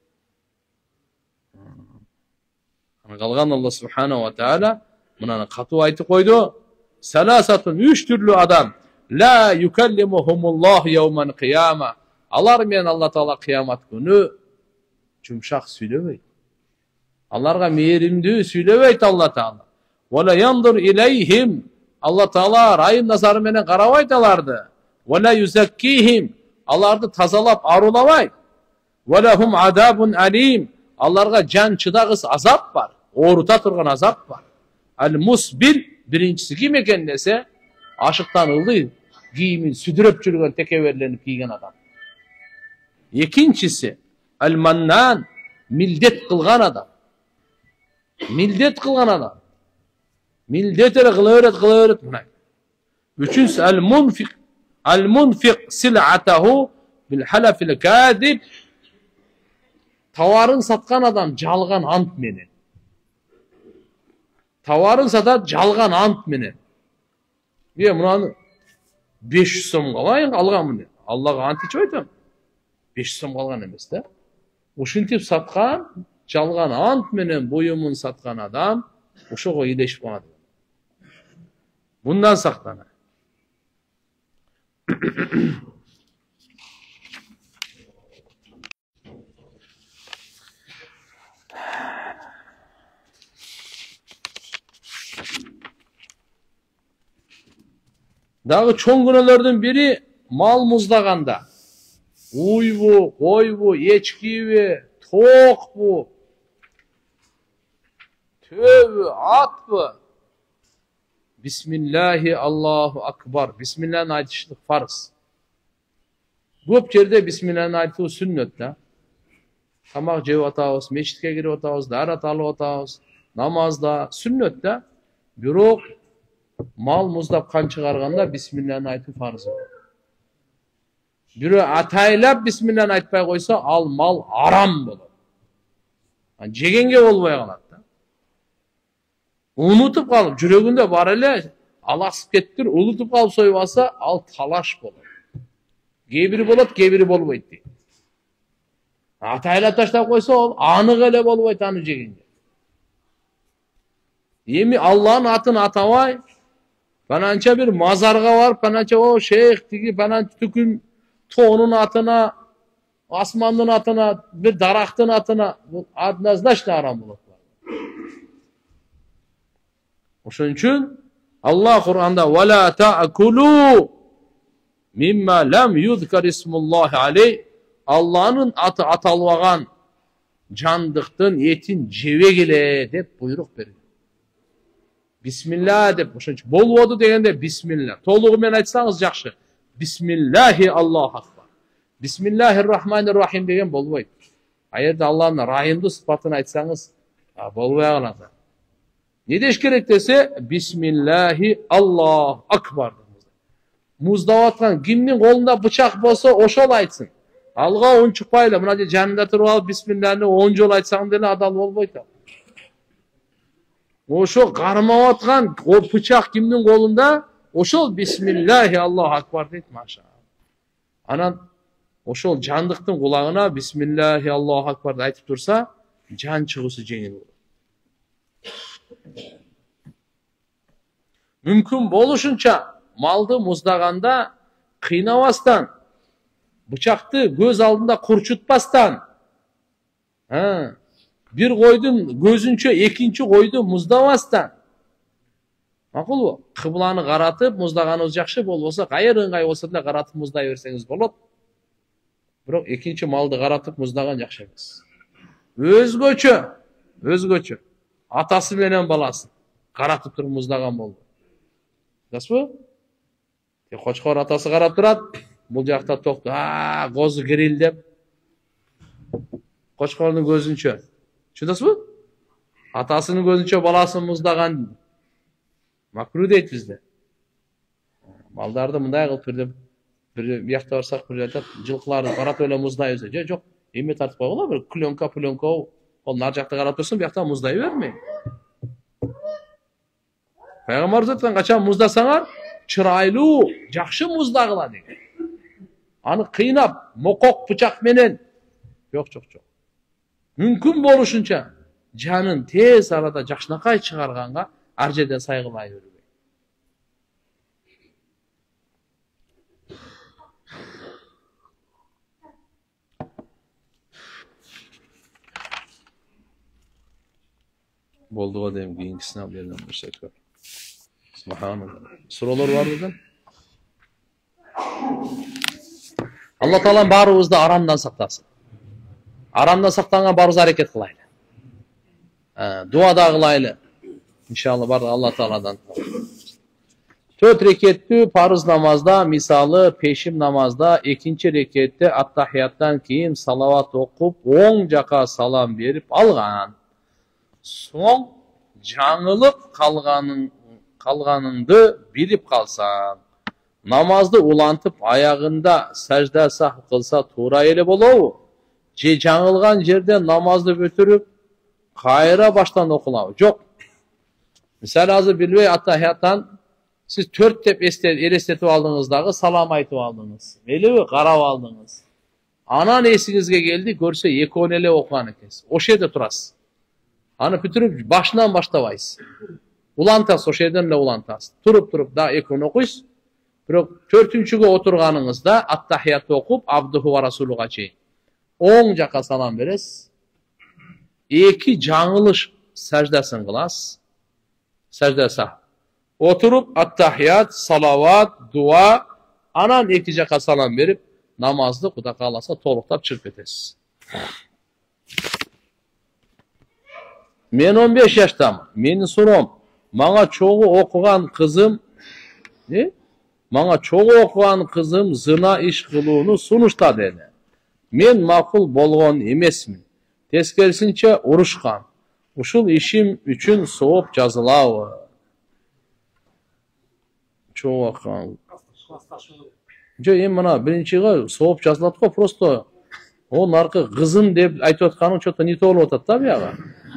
A: Калган Алла субханаху ва таала мынаны катуу айтып койду. Саласатун, 3 түрлүү адам. Ла юкаллимухумуллах яуман кияма. Алар менен Алла таала кыямат күнү жумшак сүйлөбөйт. Аларга мээримдүү сүйлөбөйт Алла таала. Вала янзур илейхим. Алла таала райым назары менен карабайт аларды. Вала юзаккихим. Аларды тазалап арулабайт. Валахум адабун алим. Аларга жан чыдагыс азап бар. Оорута турган азап бар. Ал мусбил, биринчиси ким экен десе, ашыктан ылдый кийимин сүдүрөп жүргөн, текеберленип кийген адам. Экинчиси ал маннан, милдет кылган адам. Милдет кылган адам. Милдетери кыла берет. Үчүнчүсү ал мунфик. Ал мунфик силатаху бил халафил кадиб. Товарын саткан адам жалган ант менен. Товарын сатат жалган ант менен. Мынаны 500 сомго алганмын. Аллага ант ичип айтам. 500 сомго алган эмес да. Ушинтип саткан, жалган ант менен буюмун саткан адам ошого илешип калат. Bundan сактана. Дагы чоң күнөөлөрдүн бири мал муздаганда. Уйбу, койбу, эчкиби, тоокпу, төбү, атпы. Bismillahi Allahu Akbar. Bismillah'ın aytışlık farz. Көп жерде Bismillah'ın aytуу sünnet da. Tamak jеп атабыз, мечитке кирип атабыз, дарат алып атабыз, намазда sünnet da. Бирок мал муздап кан чыгарганда Bismillah'ın aytуу farz. Бирөө атайлап Bismillah'ın айтпай койсо, ал мал арам болот. Жегенге болбой калат. Unutуп калып, жүрөгүндө бар эле, аласып кеттир, унутуп калып союп алса, ал талаш болот. Кээ бири болот, кээ бири болбойт дейт. Атайлап таштап койсо, ал анык эле болбойт аны жегенге. Эми Алланын атын атабай, пананча бир мазарга барып, пананча о шейх тиги пананча түкүн тоонун атына, асмандын атына, бир дарактын атына, бул однозначно арам болот. Ошон үчүн Алла Кур'анда вала таакулу мимма лам юзкар исмуллахи алей. Алланын аты аталбаган жандыктын этин жебегиле деп буйрук берген. Бисмилла деп, ошон үчүн болбоду дегенде бисмилла. Толугу менен айтсаңыз жакшы. Бисмиллахи Аллаху акбар. Бисмиллахир рахманир рахим деген болбойт. Аерде Алланын райымдуу сыпатын айтсаңыз, болбой калат. Не деш керек десе, Бисмиллахи Аллаху Акбар. Муздап аткан кимдин колунда бычак болсо, ошол айтсын. Алга унчукпайлы, мына же жанында туруп алып Бисмиллахны 10 жолу айтсаң деле адал болбойт. Ошо кармап аткан бычак кимдин колунда, ошол Бисмиллахи Аллаху Акбар дейт, машалла. Анан ошол жандыктын кулагына Бисмиллахи Аллаху Акбарды айтып турса, жан чыгуусу жеңил болот. Мүмкін болушунча малды муздаганда кыйнабастан, бычакты көз алдында курчутпастан, бир койдун көзүнчө экинчи койду муздабастан. Макулбу? Кыбланы каратып муздаганыбыз жакшы, болбосо кайер ыңгай болсо деле каратып муздай берсеңиз болот. Бирок экинчи малды каратып муздаган жакшы эмес. Өзгөчө. Атасы менен баласын каратып туруп муздаган болду. Билесизби? Кочкор атасы карап турат, бул жакта токту, козу кирилдеп. Кочкордун көзүнчө. Түшүнөсүзбү? Атасынын көзүнчө баласын муздаган макру дейт бизде. Малдарды мындай кылып бир биякта барсак, бир айтат, жылкыларды каратып эле муздай берсе, жок, эме тартып койгула, бир пленка, ол нар жакта карап турсун, биякта муздай бермей. Пайгамбарыбыз айткан, качан муздасаңар, чырайлуу, жакшы муздагыла деген. Аны кыйнап, мокок бычак менен жок. Мүмкүн болушунча жанын тез арада жакшынакай чыгарганга ар жерден сайгылай бербей. Болду дейм, кийинкисин ал жерден көрсөткөн. Субханалла. Суроолор бар беле? Алла Таалам баарыбызды арамдан сактасын. Арамдан сактанганга баарыбыз аракет кылайлы. Дуа да кылайлы. İnşallah barda Allah Taala'dan. 4 reketli farz namazda, misali peşim namazda, ikinci rekette attahiyattan keyin salavat okup, 10 jaka salam berip algan. Soň жаңылып kalganındı bilip kalsan, namazды улантып ayağında sajda sah kılsa tuğra ele bolobu, je жаңылgan жерден namazды götürüp, kayra baştan okulabı. Jok. Misal hazır bilbey attahiyattan siz 4 tep elestetip aldığınızdağı salam aytıp aldınız. Meyli karab aldınız. Anan esingizge geldi, görse 2-10 ele okuyan ekes. O şeyde turasız. Anı pütürüp başından baştabayız. Ulantas, o şeyden de ulantas. Turup da 2-10 okuyuz. 4-cüge oturganınızda attahiyatı okup abduhu ve rasuluğa çeyin. 10 jaka salam beres. 2 жаңылыш sajdaсын kılas. Sajda sah. Oturup attahiyat, salavat, dua, anan 2 jaka salam berip namazды Kuda kalasa toluktap çırp etesiz. Men 15 yaştam. Meni sorom. Maňa çoğu okugan kızım Maňa çoğu okugan kızım zina iş kılууну sunuşta dedi. Men makul bolgon emesmin. Teskersinçe uruşkan. Uşul işim üçün soğup жазылабы. Çoğu okugan. Jo, мына биринчиге соғып жазылат го, просто о наркы кызым деп айтып атканың что-то не то болуп атат да бияга.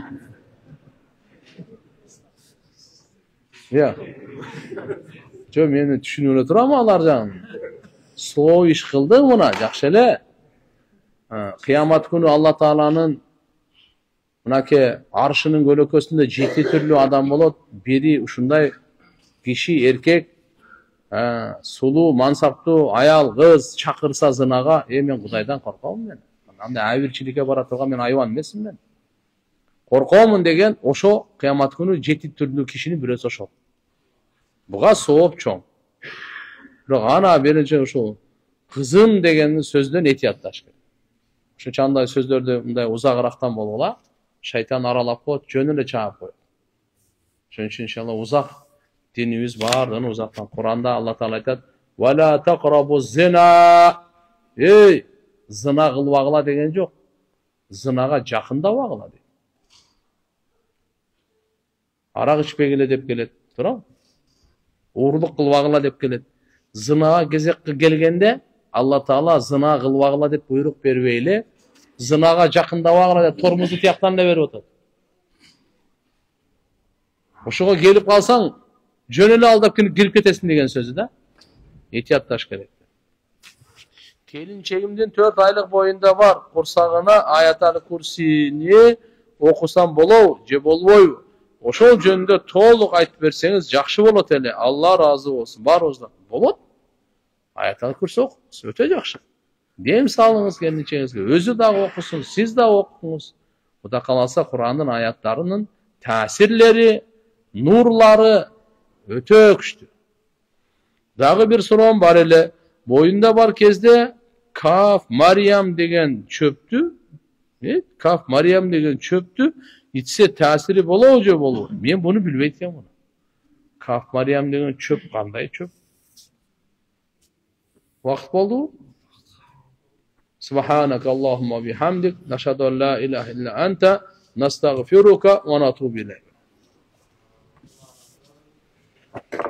A: Я. Jo, мени түшүнүп эле турам алар жагын. Соғып иш кылдың мына, жакшы эле. Кыямат күнү Алла Тааланын мынакей аршынын көлөкөсүндө 7 түрлүү адам болот. Бири ушундай киши, эркек, сулуу, мансаптуу аял, кыз чакырса зынага, мен Кудайдан коркомун мен. Андай айбирчиликке бара турган мен айбан эмесмин мен. Коркомун деген ошо кыямат күнү 7 түрлүү кишинин бирөөсү ошол. Буга сооп чоң. Бирок ана биринчи ушул кызым деген сөздөн этиятташ керек. Ошо андай сөздөрдү мындай узагырактан болгула, шайтан аралап коет, жөн эле чаап коет. Ошон үчүн иншалла узак dinimiz bardığını uzaktan. Kur'an'da Allah Teala aytat: "Ve la taqrabu zina." Ey, zina kılvagıla degen yok. Zinaga jakında vagıla deydi. Arak içpegile dep kelet, turam. Uğurluk kılvagıla dep kelet. Zinaga gezek gelgende Allah Teala zina kılvagıla dep buyruk berbeyle, zinaga jakında vagıla dep tormuzu tiyaktan da berip otat. Oşoga gelip kalsan jöneli aldap girip ketesin degen sözü da etiyatlaş gerek. Kelinçegimden 4 aylık boyunda var. Kursağına Ayatal Kursi'ni okusam bolou, je bolboybu. ошол жөнүндө толук айтып берсеңиз жакшы болот эле. Алла ыраазы болсун. Баарыбыздан. Болот. Аятал Курси окуңуз, өтө жакшы. Дем салыңыз келинчеңизге, өзү дагы окусун, сиз дагы окуңуз. Кудай кааласа Кур'андын аяттарынын таасирлери, нурлары өтө күчтүү. Дагы бир суроом бар эле. Боюнда бар кезде Каф Мариям деген чөптү, Каф Мариям деген чөптү ичсе таасири болобу же болбойбу? Мен буну билбейт экенмин. Каф Мариям деген чөп кандай чөп? Вакыт болдубу? Subhanak Allahumma bihamdik, nashhadu an la ilaha illa anta, nastaghfiruka wa natubu ilayk.